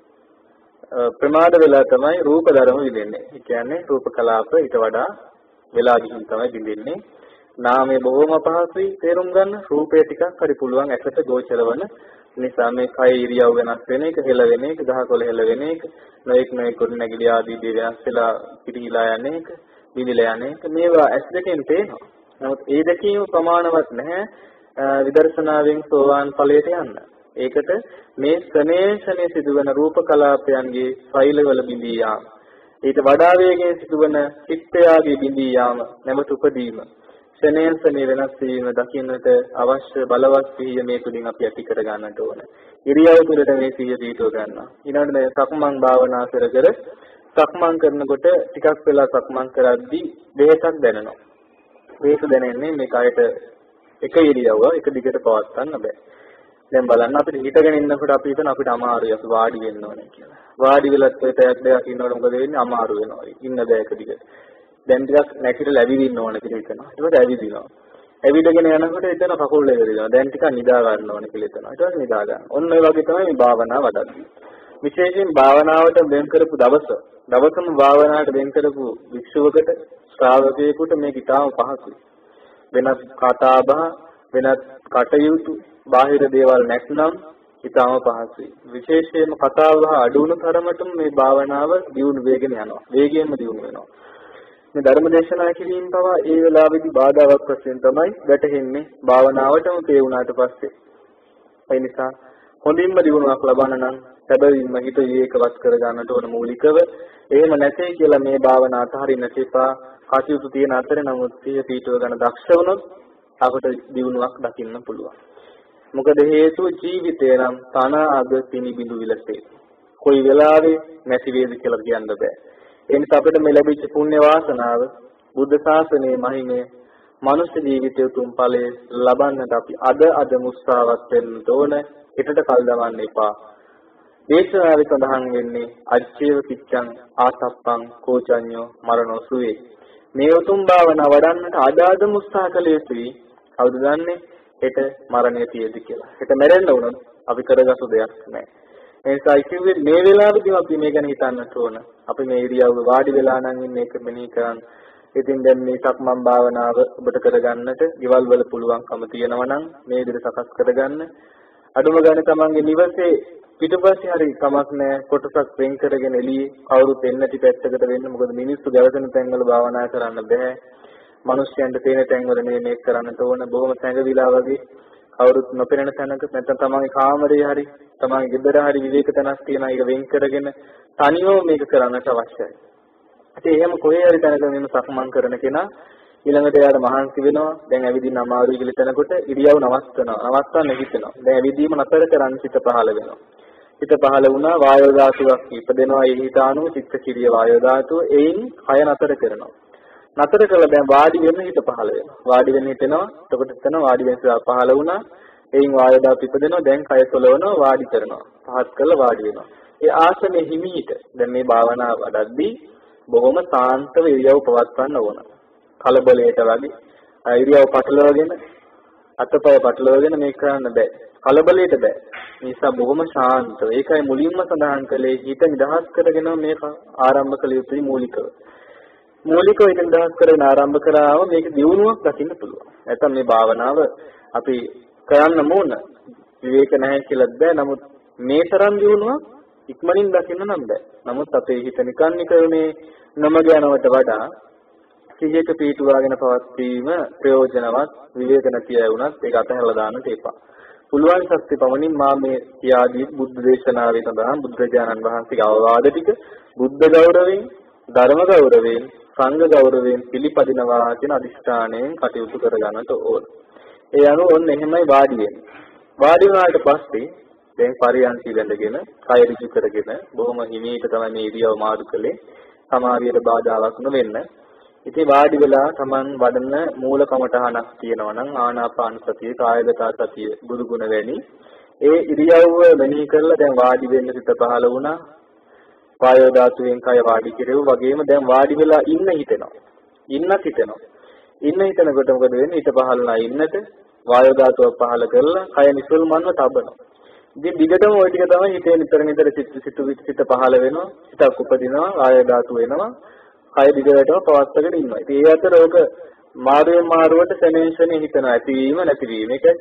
ප්‍රමාද වෙලා තමයි රූප ධර්ම විඳින්නේ. ඒ කියන්නේ රූප කලාප ඊට වඩා වෙලා ගිහින් තමයි විඳින්නේ. නාමයේ බොහොම අපහසුයි තේරුම් ගන්න. රූපය ටිකක් හරි පුළුවන් ඇසට ගෝචර වන නිසා මේ කය ඉරියව් වෙනස් වෙන එක, හෙල වෙන එක, ගහකොළ හෙල වෙන එක, නොඑක් කුරුණැගිලි ආදී දේ වෙනස් වෙලා පිටිහිලා යන එක, විදිලා යන එක මේවා ඇස් දෙකෙන් පේනවා. නමුත් ඒ දෙකීම ප්‍රමාණවත් නැහැ විදර්ශනාවෙන් සෝවාන් ඵලයට යන්න. ඒකට මේ ස්නේහසනේ සිදුවන රූප කලාපයන්ගේ ශෛලවල බිඳී යාම, ඊට වඩා වේගයෙන් සිදුවන චිත්තයාගේ බිඳී යාම, නැවත උපදීම, ස්නේහසනේ වෙනස් වීම දකින්නට අවශ්‍ය බලවත් සිහිය මේ තුලින් අපි ඇති කර ගන්නට ඕන. ඉරියව් තුළට මේ සිහිය පිටව ගන්නවා. ඊළඟට මේ සක්මන් භාවනා කර සක්මන් කරනකොට ටිකක් වෙලා සක්මන් කරද්දී වේසක් දැනෙනවා. වේස දැනෙන්නේ මේ කයට එක ඉරියව්ව එක දිගට පවත්වන්න බෑ. දැන් බලන්න අපිට හිටගෙන ඉන්නකොට අපි හිතන අපිට අමාරුයි අපි වාඩි වෙන්න ඕනේ කියලා. වාඩි වෙලත් ඔය පැයක් දෙකක් ඉන්නකොට මොකද වෙන්නේ? අමාරු වෙනවා. ඉන්න බෑ එක දිගට. දැන් ටිකක් නැගිටලා ඇවිදින්න ඕනේ කියලා හිතනවා. ඊට ඇවිදිනවා. ඇවිදගෙන යනකොට එතන කකුල් දෙකරිනවා. දැන් ටිකක් නිදා ගන්න ඕනේ කියලා හිතනවා. ඊට පස්සේ නිදා ගන්න. ඔන්න ඔය වගේ තමයි මේ භාවනාව වඩන්නේ. විශේෂයෙන් භාවනාවට වෙන් කරපු දවසම භාවනාවට වෙන් කරපු වික්ෂුවකට ශ්‍රාවකයෙකුට මේක ඉතාම පහසුයි. වෙනත් කතා බහ වෙනත් කටයුතු බාහිර දේවල් නැත්නම් ඉතාම පහසුයි. විශේෂයෙන්ම කතා බහ අඩු වුණු තරමටම මේ භාවනාව දියුණු වෙගෙන යනවා. වේගයෙන්ම දියුණු වෙනවා. මේ ධර්ම දේශනා කිරීම පවා ඒ වෙලාවේදී බාධාවක් වශයෙන් තමයි වැටහෙන්නේ භාවනාවටම තේ වුණාට පස්සේ. ඒ නිසා හොඳින්ම දියුණුවක් ලබන්න නම් සැබවින්ම හිත විවේකවත් කර ගන්නට ඕන මූලිකව. එහෙම නැtei කියලා මේ භාවනාව අතහරින්නට එපා. කටයුතු තියෙන අතරේ නමුත් සිහිය පිටව ගන්න දක්ෂ වුණොත් අපට දියුණුවක් දකින්න පුළුවන්. මොකද හේතුව ජීවිතේ නම් තන අග පිනි බිඳු විලසේ. කොයි වෙලාවෙ නැති වේද කියලා කියන්න බෑ. ඒ නිසා අපිට මේ ලැබිච්ච පුණ්‍ය වාසනාව බුද්ධ ශාසනයේ මහිමය මනුෂ්‍ය ජීවිතය උතුම් ඵලයේ ලබන්නට අපි අද මුස්සාවක් වෙන්න ඕන. හිතට කල් දවන්න එපා. දේශනාවේ සඳහන් වෙන්නේ අච්චේව කිච්ඡං ආසප්පං කෝචඤ්ඤෝ මරණෝ සුවේ. මේ උතුම් භාවනාව වඩන්නට අද මුස්සා කළ යුතුයි. කවුද දන්නේ? හෙට මරණය තියෙදි කියලා. හෙට මැරෙන්න වුණොත් අපි කරගසු දෙයක් නැහැ. ඒ නිසා ඉතින් මේ වෙලාවෙදී අපි මේ ගැන හිතන්නට ඕන. අපි මේ ඉරියව්ව වාඩි වෙලා නම් ඉන්නේ ඒක මෙනෙහි කරන්. ඉතින් දැන් මේ සක්මන් භාවනාව ඔබට කරගන්නට ගෙවල් වල පුළුවන්කම තියෙනවා නම් මේ විදිහට සකස් කරගන්න. අඩුම ගානේ තමන්ගේ නිවසේ පිටුපස්සේ හරි කමක් නැහැ කොටසක් වෙන් කරගෙන එළියේ කවුරුත් එන්න නැති පැත්තකට වෙන්න. මොකද මිනිස්සු ගැවසෙන තැන්වල භාවනා කරන්න බෑ. මිනිස්යන්ට තේන තැන්වල මේක කරන්නට ඕන. බොහොම සැඟවිලා වගේ කවුරුත් නොපෙනෙන තැනක නැත්නම් තමන්ගේ කාමරේ හරි තමන්ගේ ගෙදර හරි විවේක තැනක් තියෙනවා. ඒක වෙන් කරගෙන තනියම මේක කරන්නට අවශ්‍යයි. ඉතින් එහෙම කොහේ හරි තැනක මෙන්න සක්මන් කරන කෙනා ඊළඟට යාර මහන්සි වෙනවා. දැන් ඇවිදින්න අමාරුයි කියලා තැනකොට ඉරියව් නවත්තන්න හිතෙනවා. දැන් ඇවිදීම නතර කරන්න සිත පහළ වෙනවා. හිත පහළ වුණා වායෝ ධාතුවක් ඉපදෙනවා. ඒ හිතානෝ චිත්ත කිරිය වායෝ ධාතුව එයින් කය නතර කරනවා. නතර කළා දැන් වාඩි වෙන්න හිත පහළ වෙනවා. වාඩි වෙන්න හිතෙනවා. එතකොට එතන වාඩි වෙන්න පහළ වුණා. එයින් වායෝ ධාතුව ඉපදෙනවා. දැන් කය සොලවනවා වාඩි කරනවා. පහත් කළා වාඩි වෙනවා. ඒ ආසනේ හිමීට දැන් මේ භාවනාව වඩද්දී බොහොම සාන්තව ඉරියව් පවත්වන්න ඕන. කලබලයට වගේ ඉරියව් පටලවගෙන අතපය පටලවගෙන මේක කරන්න බෑ. කලබලයට බෑ. ඒ නිසා බොහොම ශාන්තව. ඒකයි මුලින්ම සඳහන් කළේ හිත නිදහස් කරගෙන මේක ආරම්භ කළ යුතුයි මූලිකව. මූලිකව ඒක නිදහස් කරගෙන ආරම්භ කරාම මේක දියුණුවක් දකින්න පුළුවන්. නැත්නම් මේ භාවනාව අපි කරන්න ඕන. විවේක නැහැ කියලා බෑ. නමුත් මේ තරම් දියුණුවක් ඉක්මනින් දකින්න නම් බෑ. නමුත් අපේ හිත නිකන් නිකරනේ නොමග යනවට වඩා සිහියක පිටුවාගෙන පවත්වීම ප්‍රයෝජනවත්. විවේක නැති අය වුණත් ඒක අතහැරලා දාන්නට එපා. පුළුවන් ශක්ති පමණින් මා මේ කියාදී බුද්ධ දේශනාවේ සඳහන් බුදුරජාණන් වහන්සේගේ අවවාද ටික බුද්ධ ගෞරවයෙන්, ධර්ම ගෞරවයෙන්, සංඝ ගෞරවයෙන් පිළිපදිනවා කියන අදිෂ්ඨානයෙන් කටයුතු කරගන්නට ඕන. ඒ අනුව ඔන්න එහෙමයි වාඩි වෙන්නේ. වාඩි වුණාට පස්සේ දැන් පරියන්ති වැඳගෙන, කය ඍජු කරගෙන බොහොම හිමීට තමයි මේ ඉරියව් මාරු කළේ. සමාධියට බාධාවක් නොවෙන්න. ඉතින් වාඩි වෙලා Taman වඩන මූල කමඨහනක් තියෙනවා නම් ආනාපාන සතිය, කායගත සතිය, බුදු ගුණ වැනි ඒ ඉරියව්ව මෙනෙහි කරලා දැන් වාඩි වෙන්න සිත පහළ වුණා. වායෝ ධාතුවෙන් කය වාඩි කෙරෙව් වගේම දැන් වාඩි වෙලා ඉන්න හිතෙනවා. ඉන්නත් හිතෙනවා. ඉන්න හිතනකොට මොකද වෙන්නේ? හිත පහළලා ඉන්නට වායෝ ධාතුව පහළ කරලා කය නිසල්මන්ව තබනවා. ඉතින් දිගටම ওই ටික තමයි හිතේ නිතර සිත පහළ වෙනවා. හිතක් උපදිනවා, වායෝ ධාතුව එනවා. කය දිගටම පවත්වාගෙන ඉන්නවා. ඉතින් ඒ අතර ඕක මාරුවට සෙනෙන්සනේ හිතනවා. ඇතිවීම නැතිවීම. ඒකයි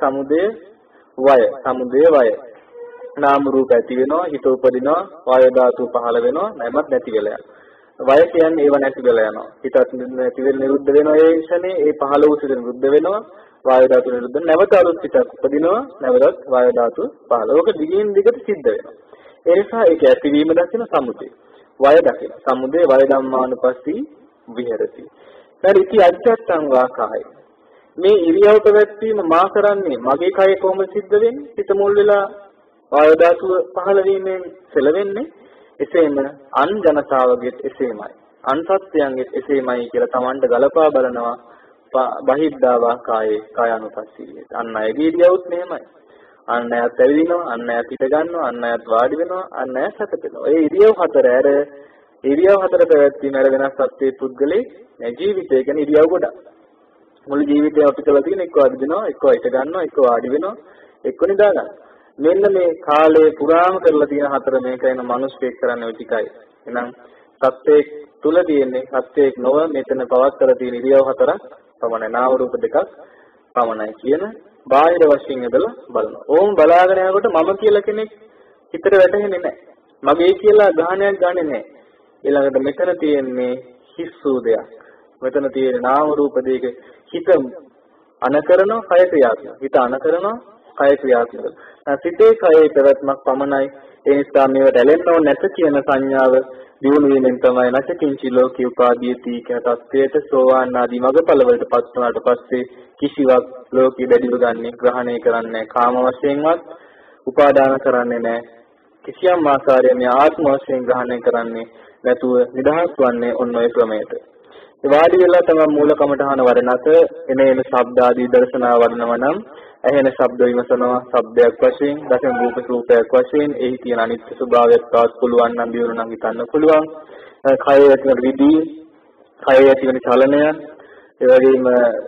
සමුදය වය. නාම රූප ඇති වෙනවා, හිත උපදිනවා, වායෝ ධාතුව පහළ වෙනවා, නැමත් නැති වෙලා යනවා. වය කියන්නේ ඒව නැති වෙලා යනවා. හිතත් නැති වෙලා නිරුද්ධ වෙනවා. ඒ ක්ෂණේ ඒ පහළ වූ සිත නිරුද්ධ වෙනවා. වායෝ ධාතුව නිරුද්ධ වෙනවා. නැවත අලුත් හිතක් උපදිනවා. නැවතත් වායෝ ධාතුව පහළ. ඕක දිගින් දිගට සිද්ධ වෙනවා. ඒ නිසා ඒක ඇතිවීම දකින සමුදය. වය දකින. සමුදය වය ධම්මානුපස්සී විහෙරති. පරිති අජ්ජත්තං වාකාය. මේ ඉරියව් පැවැත්වීම මා කරන්නේ මගේ කය කොහොමද සිද්ධ වෙන්නේ? හිත මුල් වෙලා වායෝ ධාතුව පහළ වීමෙන් සැලවෙන්නේ. එසේම අන් ජනතාවගෙත් එසේමයි. අන් සත්‍යයන්ගෙත් එසේමයි කියලා Tamanට ගලපා බලනවා. බහිද්ධාවා කායේ කායानुපස්සීය. අන් අයගේ ඉරියව්ත් මෙහෙමයි. අන් අයත් ඇවිදිනවා, අන් අයත් හිට ගන්නවා, අන් අයත් වාඩි වෙනවා, අන් අයත් සැතපෙනවා. ඒ ඉරියව් හතර පැවැත්වීම ඇර වෙනස් සත්‍යයේ පුද්ගලේ ජීවිතය කියන්නේ ඉරියව් ගොඩක්. මුළු ජීවිතේම අපි කළා තියෙන එක්ක අදිනවා, එක්ක හිට ගන්නවා, එක්ක වාඩි වෙනවා, එක්ක නිදා ගන්නවා. මෙන්න මේ කාලේ පුරාම කරලා තියෙන හතර මේකයින මිනිස්සෙක් කරන්නේ ඔය ටිකයි. එහෙනම් සත්‍යයේ තුල තියෙන්නේ සත්‍යයක් නොව මෙතන පවත් කරලා තියෙන ඉරියව් හතරක් පමණයි. නාම රූප දෙකක් පමණයි කියන බාහිර වශයෙන් ඉදලා බලනවා. ඕම් බලාගෙන යනකොට මම කියලා කෙනෙක් හිතට වැටෙන්නේ නැහැ. මගේ කියලා ගාහනයක් ගන්නෙ නැහැ. ඊළඟට මෙතන තියෙන්නේ හිස්සු දෙයක්. මෙතන තියෙන නාම රූප දෙක හිත අනකරනවා, කය ක්‍රියාත්මක. හිත අනකරනවා, කය ක්‍රියාත්මක. සිතේ කයේ පැවැත්මක් පමණයි. ඒ නිසා මේවට ඇලෙන්න ඕන නැත කියන සංඥාව දියුණු වීමෙන් තමයි නැචකින්චි ලෝකී උපාදීති කියන තත්ත්වයට සෝවාන් ආදී මඟඵල වලට පත් වුණාට පස්සේ කිසිවක් ලෝකී බැඳිව ගන්නේ ග්‍රහණය කරන්නේ කාම වශයෙන්වත් උපාදාන කරන්නේ නැහැ. කිසියම් ආකාරයෙන් මේ ආත්ම වශයෙන් ග්‍රහණය කරන්නේ නැතුව නිදහස් වන්නේ ඔන්න ඔය ක්‍රමයට. ඒ වාඩි වෙලා තමයි මූල කමඨහන වඩනත එන ශබ්ද ආදී දර්ශනා වඩනවා නම් ඇහෙන ශබ්ද විමසනවා, ශබ්දයක් වශයෙන්, දසන රූපයක් වශයෙන්, එහි තියෙන අනිත්‍ය ස්වභාවයක් තාත් පුළුවන් නම් දියුණු නම් හිතන්න පුළුවන්. කය ඇතිවන විදී, කය ඇතිවන චලනය, ඒ වගේම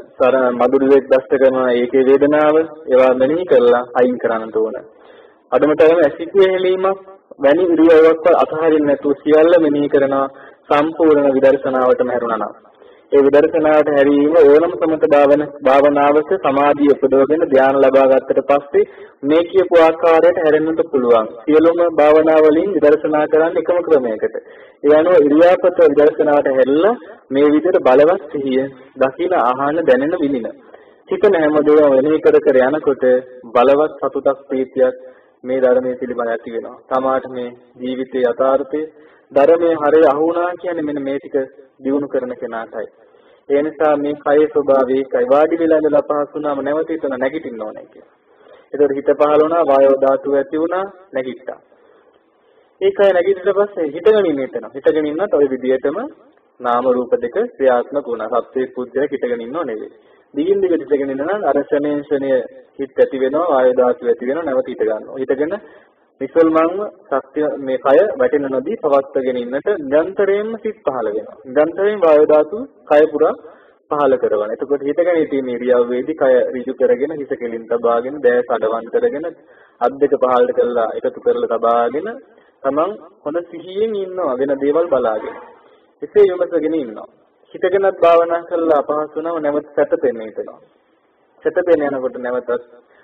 මధుරයක් දැස්ත කරන ඒකේ වේදනාව, ඒවා මෙනෙහි කරලා අයින් කරන්න ඕන. අදමතරම ඇසිකුවේ හැලීමක් වැනි ඉරියව්වක් අතහරින්න නැතුව සියල්ල මෙනෙහි කරනවා සම්පූර්ණ විදර්ශනාවටම හැරුණා නම්. ඒ විදර්ශනාවට හැරීම ඕනම සමත භාවනාවක සමාධිය උපදවගෙන ධ්‍යාන ලබා ගත්තට පස්සේ මේ කියපු ආකාරයට හැරෙන්නත් පුළුවන්. සියලුම භාවනා වලින් විදර්ශනා කරන්න එකම ක්‍රමයකට. ඒ අනුව ඉරියාපත විදර්ශනාවට හැරිලා මේ විදිහට බලවත් සිහිය දකින ආහන දැනෙන විඳින. හිතන හැමදේම වෙනෙහි කර කර යනකොට බලවත් සතුටක් ප්‍රීතියක් මේ ධර්මයේ පිළිබඳ ඇති වෙනවා. තමාට මේ ජීවිතයේ යථාර්ථය ධර්මයේ හරය අහුණා කියන්නේ මෙන්න මේ ටික දිනු කරන කෙනාටයි. ඒ නිසා මේ කයේ ස්වභාවය ඒකයි. වාඩි වෙලා ඉඳලා පහසු වුණාම නැවත හිතන නැගිටින්න ඕනේ කියලා. ඒතකොට හිත පහළ වුණා, වායෝ ධාතුව ඇති වුණා, නැගිට්ටා. ඒකයි නැගිටිට පස්සේ හිතගෙන ඉන්න එතන. හිතගෙන ඉන්නත් ওই විදිහටම නාම රූප දෙක ක්‍රියාත්මක වුණා. සත්‍යයේ පුද්ගලයා හිතගෙන ඉන්නව නෙවෙයි. දිගින් දිගට හිතගෙන ඉන්න නම් අර ශනේශනය හිත ඇති වෙනවා, වායෝ ධාතුව ඇති වෙනවා, නැවත හිත ගන්නවා. හිතගෙන විසල්මන්ව සත්‍ය මේ කය වැටෙන නොදී පවත්වාගෙන ඉන්නට නිරන්තරයෙන්ම සිත් පහළ වෙනවා. නිරන්තරයෙන් වායු ධාතු කය පුරා පහළ කරනවා. එතකොට හිතගෙන සිටීමේ ඉරියව්වේදී කය ඍජු කරගෙන හිස කෙලින් තබාගෙන දැස් අඩවන් කරගෙන අත් දෙක පහළට කරලා එකතු කරලා තබාගෙන තමන් හොඳ සිහියෙන් ඉන්නවා වෙන දේවල් බලාගෙන. එසේ යොමසගෙන ඉන්නවා. හිතගෙනත් භාවනා කරලා අපහසු වුණාම නැවත සැතපෙන්න හිතනවා. සැතපෙන්න යනකොට නැවතත්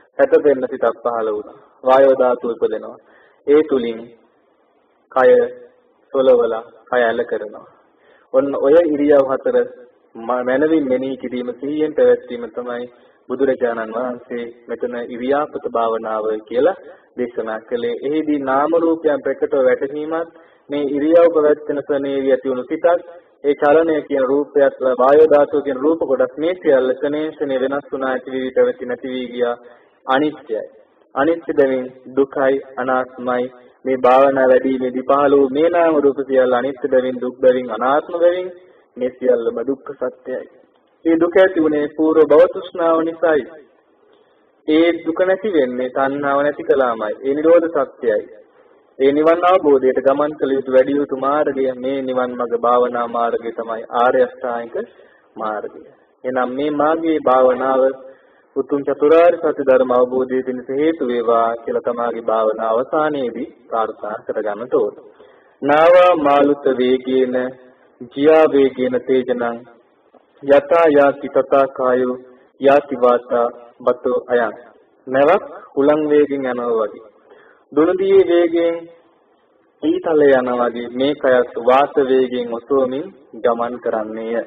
හැතපෙන්න සිතක් පහළ වුණා. වායෝ ධාතුව ඉපදෙනවා. ඒ තුලින් කය සොලවලා කය ඇල කරනවා. ඔන්න ඔය ඉරියව් හතර මනවින් මෙනෙහි කිරීම සිහියෙන් පැවැත්වීම තමයි බුදුරජාණන් වහන්සේ මෙතන ඉරියාපත භාවනාව කියලා දේශනා කළේ. එහිදී නාම රූපයන් ප්‍රකටව වැටහීමත් මේ ඉරියව් පැවැත්වෙන ස්වනේවි ඇති වුණු සිතත් ඒ චලනය කියන රූපයත් වායෝ ධාතුව කියන රූප කොටස් මේ සියල්ල ශනේ වෙනස් වුණා ඇති වී පැවති නැති වී ගියා. අනිත්‍යයි. අනිත්‍ය දෙමින් දුකයි අනාත්මයි. මේ භාවනා වැඩිමේදී පහළ වූ මේ නාම රූප සියල්ල අනිත්‍ය බැවින් දුක් බැවින් අනාත්ම බැවින් මේ සියල්ලම දුක්ඛ සත්‍යයි. මේ දුක ඇති වුණේ పూర్ව භව තෘෂ්ණාව නිසායි. ඒ දුක නැති වෙන්නේ තණ්හාව නැති කලාමයි. ඒ නිරෝධ සත්‍යයි. ඒ නිවන් අවබෝධයට ගමන් කළ යුතු වැඩි යුතු මාර්ගය මේ නිවන් මඟ භාවනා මාර්ගය තමයි ආර්ය අෂ්ටාංගික මාර්ගය. එනම් මේ මාර්ගයේ භාවනාව උතුම් චතුරාර්ය සත්‍ය ධර්ම අවබෝධය පිණිස හේතු වේවා කියලා තමාගේ භාවනාව අවසානයේදී ප්‍රාර්ථනා කරගන්නට ඕන. නාවා මාළුත වේගේන ජියා වේගේන තේජනං යතා යාති තථා කායෝ යාති වාතා බතෝ අයං. නැවක් උලන් වේගෙන් යනවා වගේ. දුනදියේ වේගෙන් ඊතලේ යනවා වගේ මේ කයත් වාත වේගෙන් ඔසවමින් ගමන් කරන්නේය.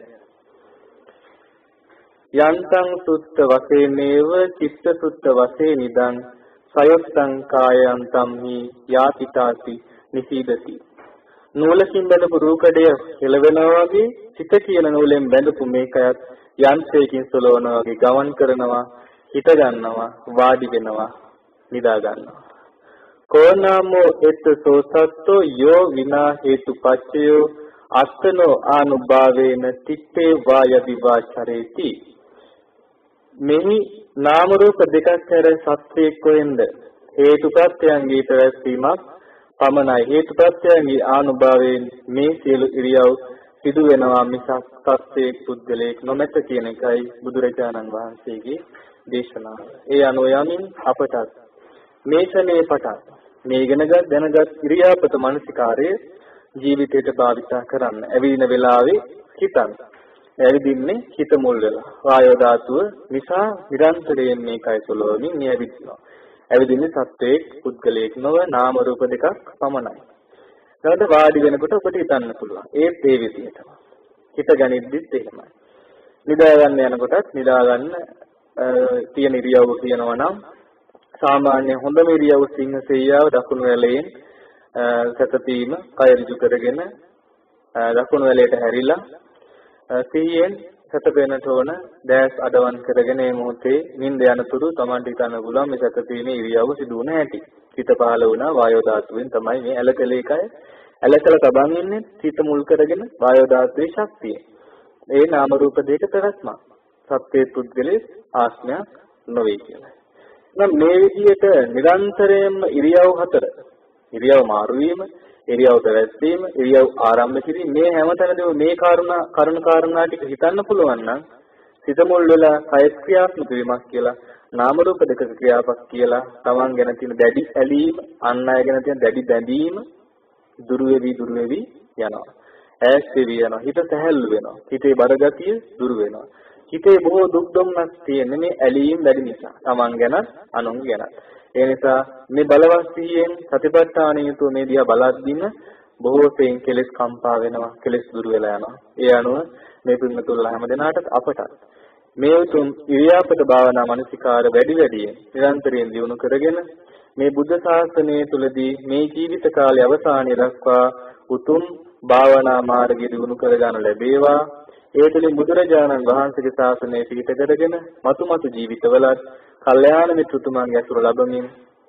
යන්තං සුත්ත වශේනේව චිත්ත සුත්ත වශේනිදං සයොත්තං කායයන්තම් හි යාතිතාති නිසීදති. නූලකින් බැඳපු රූකඩය කෙලවෙනවා වගේ චිත්ත කියන නූලෙන් බැඳපු මේකයත් යන්ත්‍රයකින් සලවනවා වගේ ගමන් කරනවා, හිත ගන්නවා, වාඩි වෙනවා, නිදා ගන්නවා. කෝනාමෝ එත් සෝසත්තෝ යෝ විනා හේතුපච්චයෝ අත්තනෝ ආනුභාවේන තිත්තේ වායදි වාචරේති. මෙහි නාම රූප දෙකක් හැර සත්‍යයක් කොහෙන්ද? හේතුප්‍රත්‍යයන්ගේ පැවැත්වීමක් පමණයි. හේතුප්‍රත්‍යයන්ගේ ආනුභාවයෙන් මේ සියලු ඉරියව් සිදු වෙනවා මිසක් සත්‍යයක් පුද්ගලයෙක් නොමැත කියන එකයි බුදුරජාණන් වහන්සේගේ දේශනාව. ඒ අනුව යමින් අපට මේ ශනේ පටන් මේ ඉගෙනගත් දැනගත් ඉරියාපත මානසිකාරය ජීවිතයට භාවිතා කරන්න. ඇවිදින වෙලාවේ හිතන්න. ඇවිදින්නේ හිත මුල් වෙලා. වායෝ ධාතුව නිසා නිරන්තරයෙන් මේකයි සලෝමින් නියවිදිනවා. ඇවිදින්නේ සත්වයක් පුද්ගලයෙක් නොව නාම රූප දෙකක් පමණයි. ඊට වාඩි වෙනකොට ඔබට හිතන්න පුළුවන්. ඒත් ඒ විදිහටම. හිත ගනිද්දිත් එහෙමයි. නිදා ගන්න යනකොටත් නිදා ගන්න තියෙන ඉරියව්ව කියනවා නම් සාමාන්‍ය හොඳම ඉරියව්ව සිංහසෙයියාව දකුණු වැලයෙන් සැතපීම කය ඍජු කරගෙන දකුණු වැලයට හැරිලා සිහියෙන් සැතපෙන්නට ඕන. දැස් අඩවන් කරගෙන මේ මොහොතේ නිින්ද යනතුරු Tamanට හිතන්න පුළුවන් මේ සැතපීමේ ඉරියව්ව සිදු වුණ හැටි. හිත පහළ වුණා වායෝ ධාතුවෙන් තමයි මේ ඇලකලේ කය ඇලකල තබන් ඉන්නේ හිත මුල් කරගෙන වායෝ ධාතුවේ ශක්තිය. ඒ නාම රූප දෙක පැවැත්මක්. සත්‍යයේ පුද්ගලයේ ආත්මයක් නොවේ කියලා. නම් මේ විදිහට නිරන්තරයෙන්ම ඉරියව් හතර ඉරියව් මාරු වීම, ඉරියව් පැවැත්වීම, ඉරියව් ආරම්භ කිරීම මේ හැමතැනදීම මේ කාරණා ටික හිතන්න පුළුවන් නම් සිත මුල් වෙලා කය ක්‍රියාත්මක වීමක් කියලා නාම රූප දෙකක ක්‍රියාවක් කියලා තමන් ගැන තියෙන දැඩි ඇලීම, අන් අය ගැන තියෙන දැඩි බැඳීම දුරු වෙවි යනවා. ඈස් වෙවි යනවා. හිත සැහැල්ලු වෙනවා. හිතේ බරගතිය දුරු වෙනවා. හිතේ බොහෝ දුක් දුම්නස් තියෙන්නේ මේ ඇලීම් වැඩි නිසා. තමන් ගැන, අනුන් ගැන. ඒ නිසා මේ බලවත් සිහියෙන් සතිපට්ඨාන යුතුව මේ දිහා බලද්දිම බොහෝ සෙයින් කෙලෙස් කම්පා වෙනවා. කෙලෙස් දුරු වෙලා යනවා. ඒ අනුව මේ පින්තුල්ලා හැමදෙනාටත් අපට මේ උතුම් ඉරියාපත භාවනා මානසිකාර වැඩියෙන් නිරන්තරයෙන් දියුණු කරගෙන මේ බුද්ධ ශාසනය තුලදී මේ ජීවිත කාලය අවසානයේ දක්වා උතුම් භාවනා මාර්ගය දියුණු කරගන්න ලැබේවා. ඒ තුළින් බුදුරජාණන් වහන්සේගේ ශාසනය පිහිට කරගෙන මතු ජීවිතවලත් කල්යාණ මිත්‍රතුමන්ගේ අසුර ලැබමින්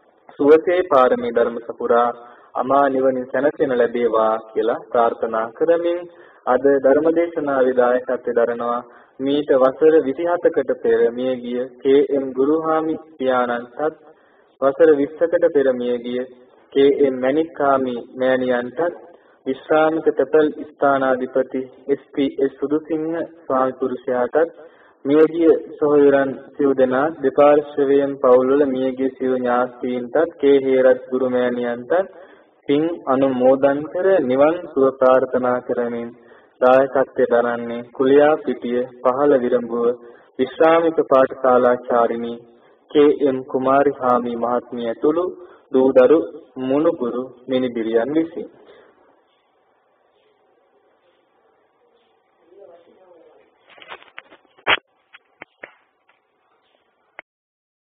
සුවසේ පාරමී ධර්ම සපුරා අමා නිවනින් සැනසෙන ලැබේවා කියලා ප්‍රාර්ථනා කරමින් අද ධර්මදේශනාවේ දායකත්වයෙන් දරනවා මීට වසර 27කට පෙර මියගිය කේ.එම්. ගුරුහාමි පියාණන්ටත් වසර 20කට පෙර මියගිය කේ.එම්. මණික්කාමි මෑණියන්ටත් විශ්‍රාමික තපල් ස්ථානාධිපති එස්.පී.එස්. සුදුසිංහ ස්වාමි පුරුෂයාටත් මියගිය සොහොයුරන් සිව් දෙනා දෙපාර්ශ්වයෙන් පවුල්වල මියගිය සිව් ඥාතීන්ටත් කේ.හේරත් ගුරුමෑණියන්ටත් පින් අනුමෝදන් කර නිවන් සුව ප්‍රාර්ථනා කරමින් දායකත්වයෙන් දරන්නේ කුලියා පිටිය පහළ විරඹුව විශ්‍රාමික පාඨශාලාචාරිණී KM කුමාරි හාමි මහත්මිය ඇතුළු දූදරු මුණුබුරු මිනිබිරියන් විසින්